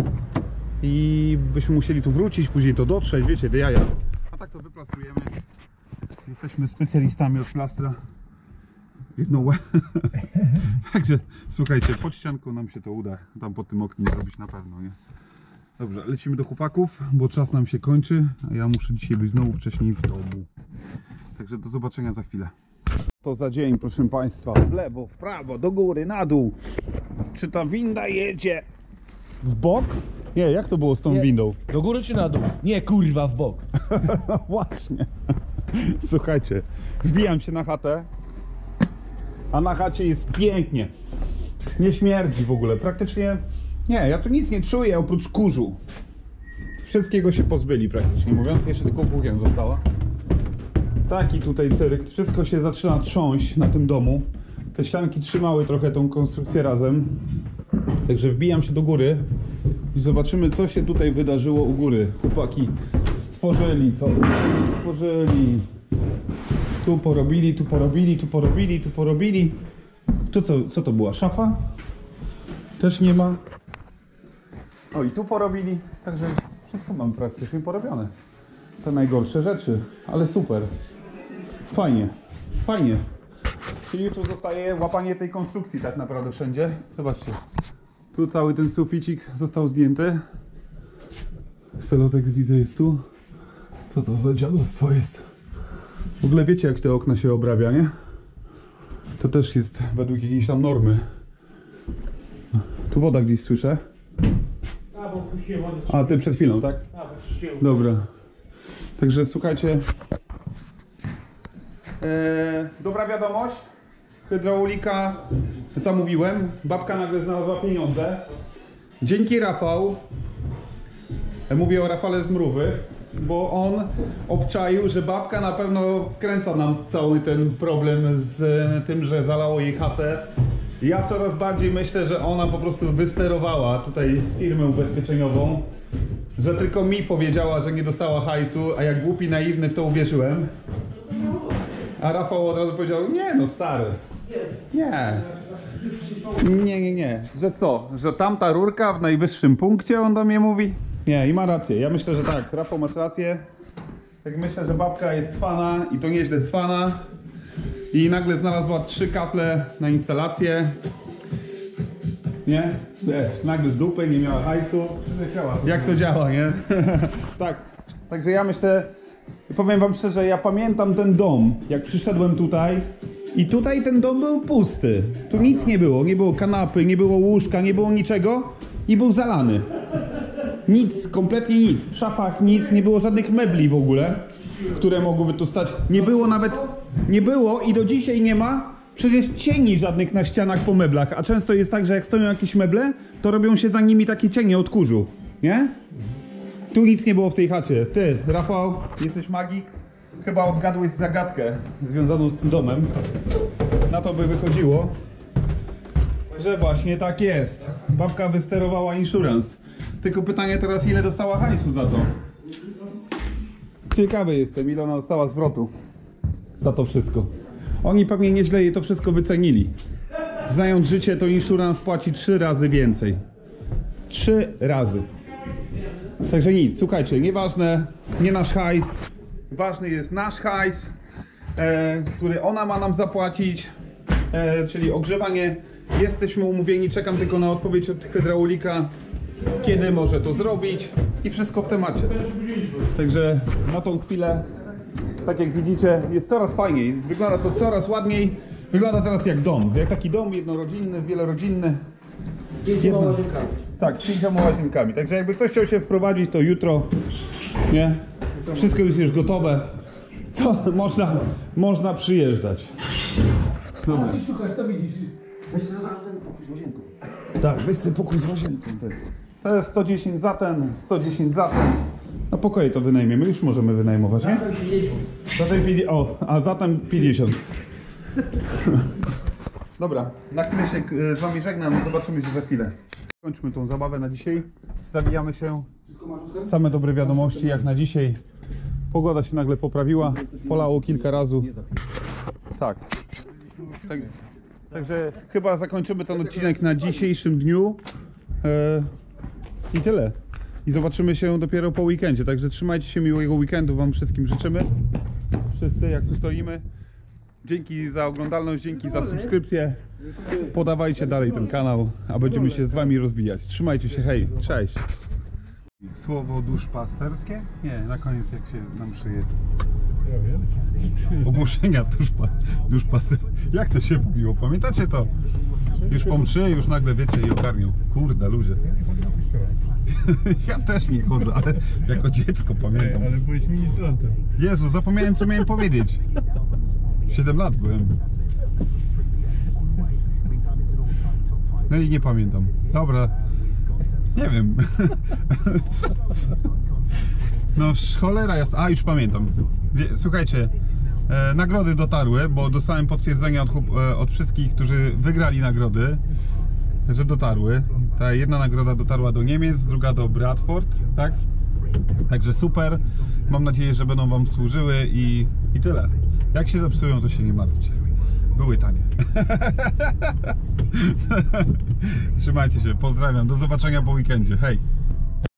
I byśmy musieli tu wrócić, później to dotrzeć, wiecie, do jaja. A tak to wyplastrujemy. Jesteśmy specjalistami od plastra. No way. Także słuchajcie, pod ścianką nam się to uda. Tam pod tym oknem zrobić na pewno, nie? Dobrze, lecimy do chłopaków, bo czas nam się kończy, a ja muszę dzisiaj być znowu wcześniej w domu. Także do zobaczenia za chwilę. To za dzień, proszę państwa. W lewo, w prawo, do góry, na dół. Czy ta winda jedzie w bok? Nie, jak to było z tą Nie. windą? Do góry czy na dół? Nie, kurwa, w bok. No właśnie. Słuchajcie, wbijam się na chatę, a na chacie jest pięknie. Nie śmierdzi w ogóle, praktycznie. Nie, ja tu nic nie czuję oprócz kurzu. Wszystkiego się pozbyli praktycznie mówiąc, jeszcze tylko kuchnia została. Taki tutaj cyrk. Wszystko się zaczyna trząść na tym domu. Te ścianki trzymały trochę tą konstrukcję razem. Także wbijam się do góry i zobaczymy, co się tutaj wydarzyło u góry. Chłopaki stworzyli, co? Stworzyli. Tu porobili, tu porobili, tu porobili, tu porobili. To co, co to była? Szafa? Też nie ma. O, i tu porobili. Także wszystko mam praktycznie porobione. Te najgorsze rzeczy, ale super. Fajnie, fajnie. Czyli tu zostaje łapanie tej konstrukcji tak naprawdę wszędzie. Zobaczcie. Tu cały ten suficik został zdjęty. Celotex widzę jest tu. Co to za dziadostwo jest? W ogóle wiecie, jak te okna się obrabia, nie? To też jest według jakiejś tam normy. Tu woda gdzieś słyszę. A, ty przed chwilą, tak? Dobra. Także słuchajcie. Eee, dobra wiadomość. Hydraulika zamówiłem. Babka nagle znalazła pieniądze. Dzięki Rafał. Mówię o Rafale z Mrówy, bo on obczaił, że babka na pewno wkręca nam cały ten problem z tym, że zalało jej chatę. Ja coraz bardziej myślę, że ona po prostu wysterowała tutaj firmę ubezpieczeniową, że tylko mi powiedziała, że nie dostała hajsu, a jak głupi, naiwny w to uwierzyłem. A Rafał od razu powiedział, nie no stary, nie, nie, nie, nie, że co, że tamta rurka w najwyższym punkcie, on do mnie mówi? Nie, i ma rację, ja myślę, że tak, Rafał masz rację, tak myślę, że babka jest cwana i to nieźle cwana i nagle znalazła trzy kaple na instalację, nie, wiesz, nagle z dupy, nie miała hajsu, jak to działa, nie? Tak, także ja myślę, powiem wam szczerze, ja pamiętam ten dom, jak przyszedłem tutaj i tutaj ten dom był pusty. Tu nic nie było, nie było kanapy, nie było łóżka, nie było niczego i był zalany. Nic, kompletnie nic. W szafach nic, nie było żadnych mebli w ogóle, które mogłyby tu stać. Nie było nawet, nie było i do dzisiaj nie ma przecież cieni żadnych na ścianach po meblach. A często jest tak, że jak stoją jakieś meble, to robią się za nimi takie cienie od kurzu, nie? Tu nic nie było w tej chacie. Ty, Rafał, jesteś magik? Chyba odgadłeś zagadkę związaną z tym domem. Na to by wychodziło, że właśnie tak jest. Babka wysterowała insurance. Tylko pytanie teraz, ile dostała hajsu za to? Ciekawy jestem, ile ona dostała zwrotu za to wszystko. Oni pewnie nieźle jej to wszystko wycenili. Znając życie, to insurance płaci trzy razy więcej. Trzy razy. Także nic, słuchajcie, nieważne, nie nasz hajs, ważny jest nasz hajs, e, który ona ma nam zapłacić, e, czyli ogrzewanie. Jesteśmy umówieni, czekam tylko na odpowiedź od hydraulika, kiedy może to zrobić i wszystko w temacie. Także na tą chwilę, tak jak widzicie, jest coraz fajniej, wygląda to coraz ładniej, wygląda teraz jak dom, jak taki dom jednorodzinny, wielorodzinny. Pięcioma łazienkami. Tak, z pięcioma łazienkami. Także jakby ktoś chciał się wprowadzić, to jutro, nie? Wszystko już jest gotowe. Co? Można, można przyjeżdżać. Dobra. A ty szukasz, to widzisz. Weź sobie ten pokój z łazienką. Tak, weź sobie pokój z łazienką. Ty. To jest sto dziesięć za ten, sto dziesięć za ten. No pokoje to wynajmiemy, już możemy wynajmować, nie? Za ten pięćdziesiąt. O, a zatem pięćdziesiąt. Dobra, na chwilę się z wami żegnam, zobaczymy się za chwilę. Kończmy tą zabawę na dzisiaj. Zawijamy się. Same dobre wiadomości jak na dzisiaj. Pogoda się nagle poprawiła. Polało kilka razy. Tak. tak. Także chyba zakończymy ten odcinek na dzisiejszym dniu. Eee, I tyle. I zobaczymy się dopiero po weekendzie. Także trzymajcie się, miłego weekendu wam wszystkim życzymy. Wszyscy jak tu stoimy. Dzięki za oglądalność, dzięki za subskrypcję. Podawajcie dalej ten kanał, a będziemy się z wami rozwijać. Trzymajcie się, hej, cześć. Słowo duszpasterskie? Nie, na koniec jak się nam mszy jest. Ja wiem. Ogłoszenia duszpa, duszpaster. Jak to się mówiło? Pamiętacie to? Już po mszy, już nagle wiecie i ogarnią. Kurde, ludzie. Ja też nie chodzę, ale jako dziecko pamiętam. Ale byłeś ministrantem. Jezu, zapomniałem co miałem powiedzieć. siedem lat byłem. No i nie pamiętam. Dobra. Nie wiem. No cholera jasna. A, już pamiętam. Słuchajcie. E, nagrody dotarły, bo dostałem potwierdzenia od, chłop- e, od wszystkich, którzy wygrali nagrody, że dotarły. Ta jedna nagroda dotarła do Niemiec, druga do Bradford, tak? Także super. Mam nadzieję, że będą wam służyły i, i tyle. Jak się zepsują, to się nie martwcie. Były tanie. Trzymajcie się, pozdrawiam. Do zobaczenia po weekendzie. Hej!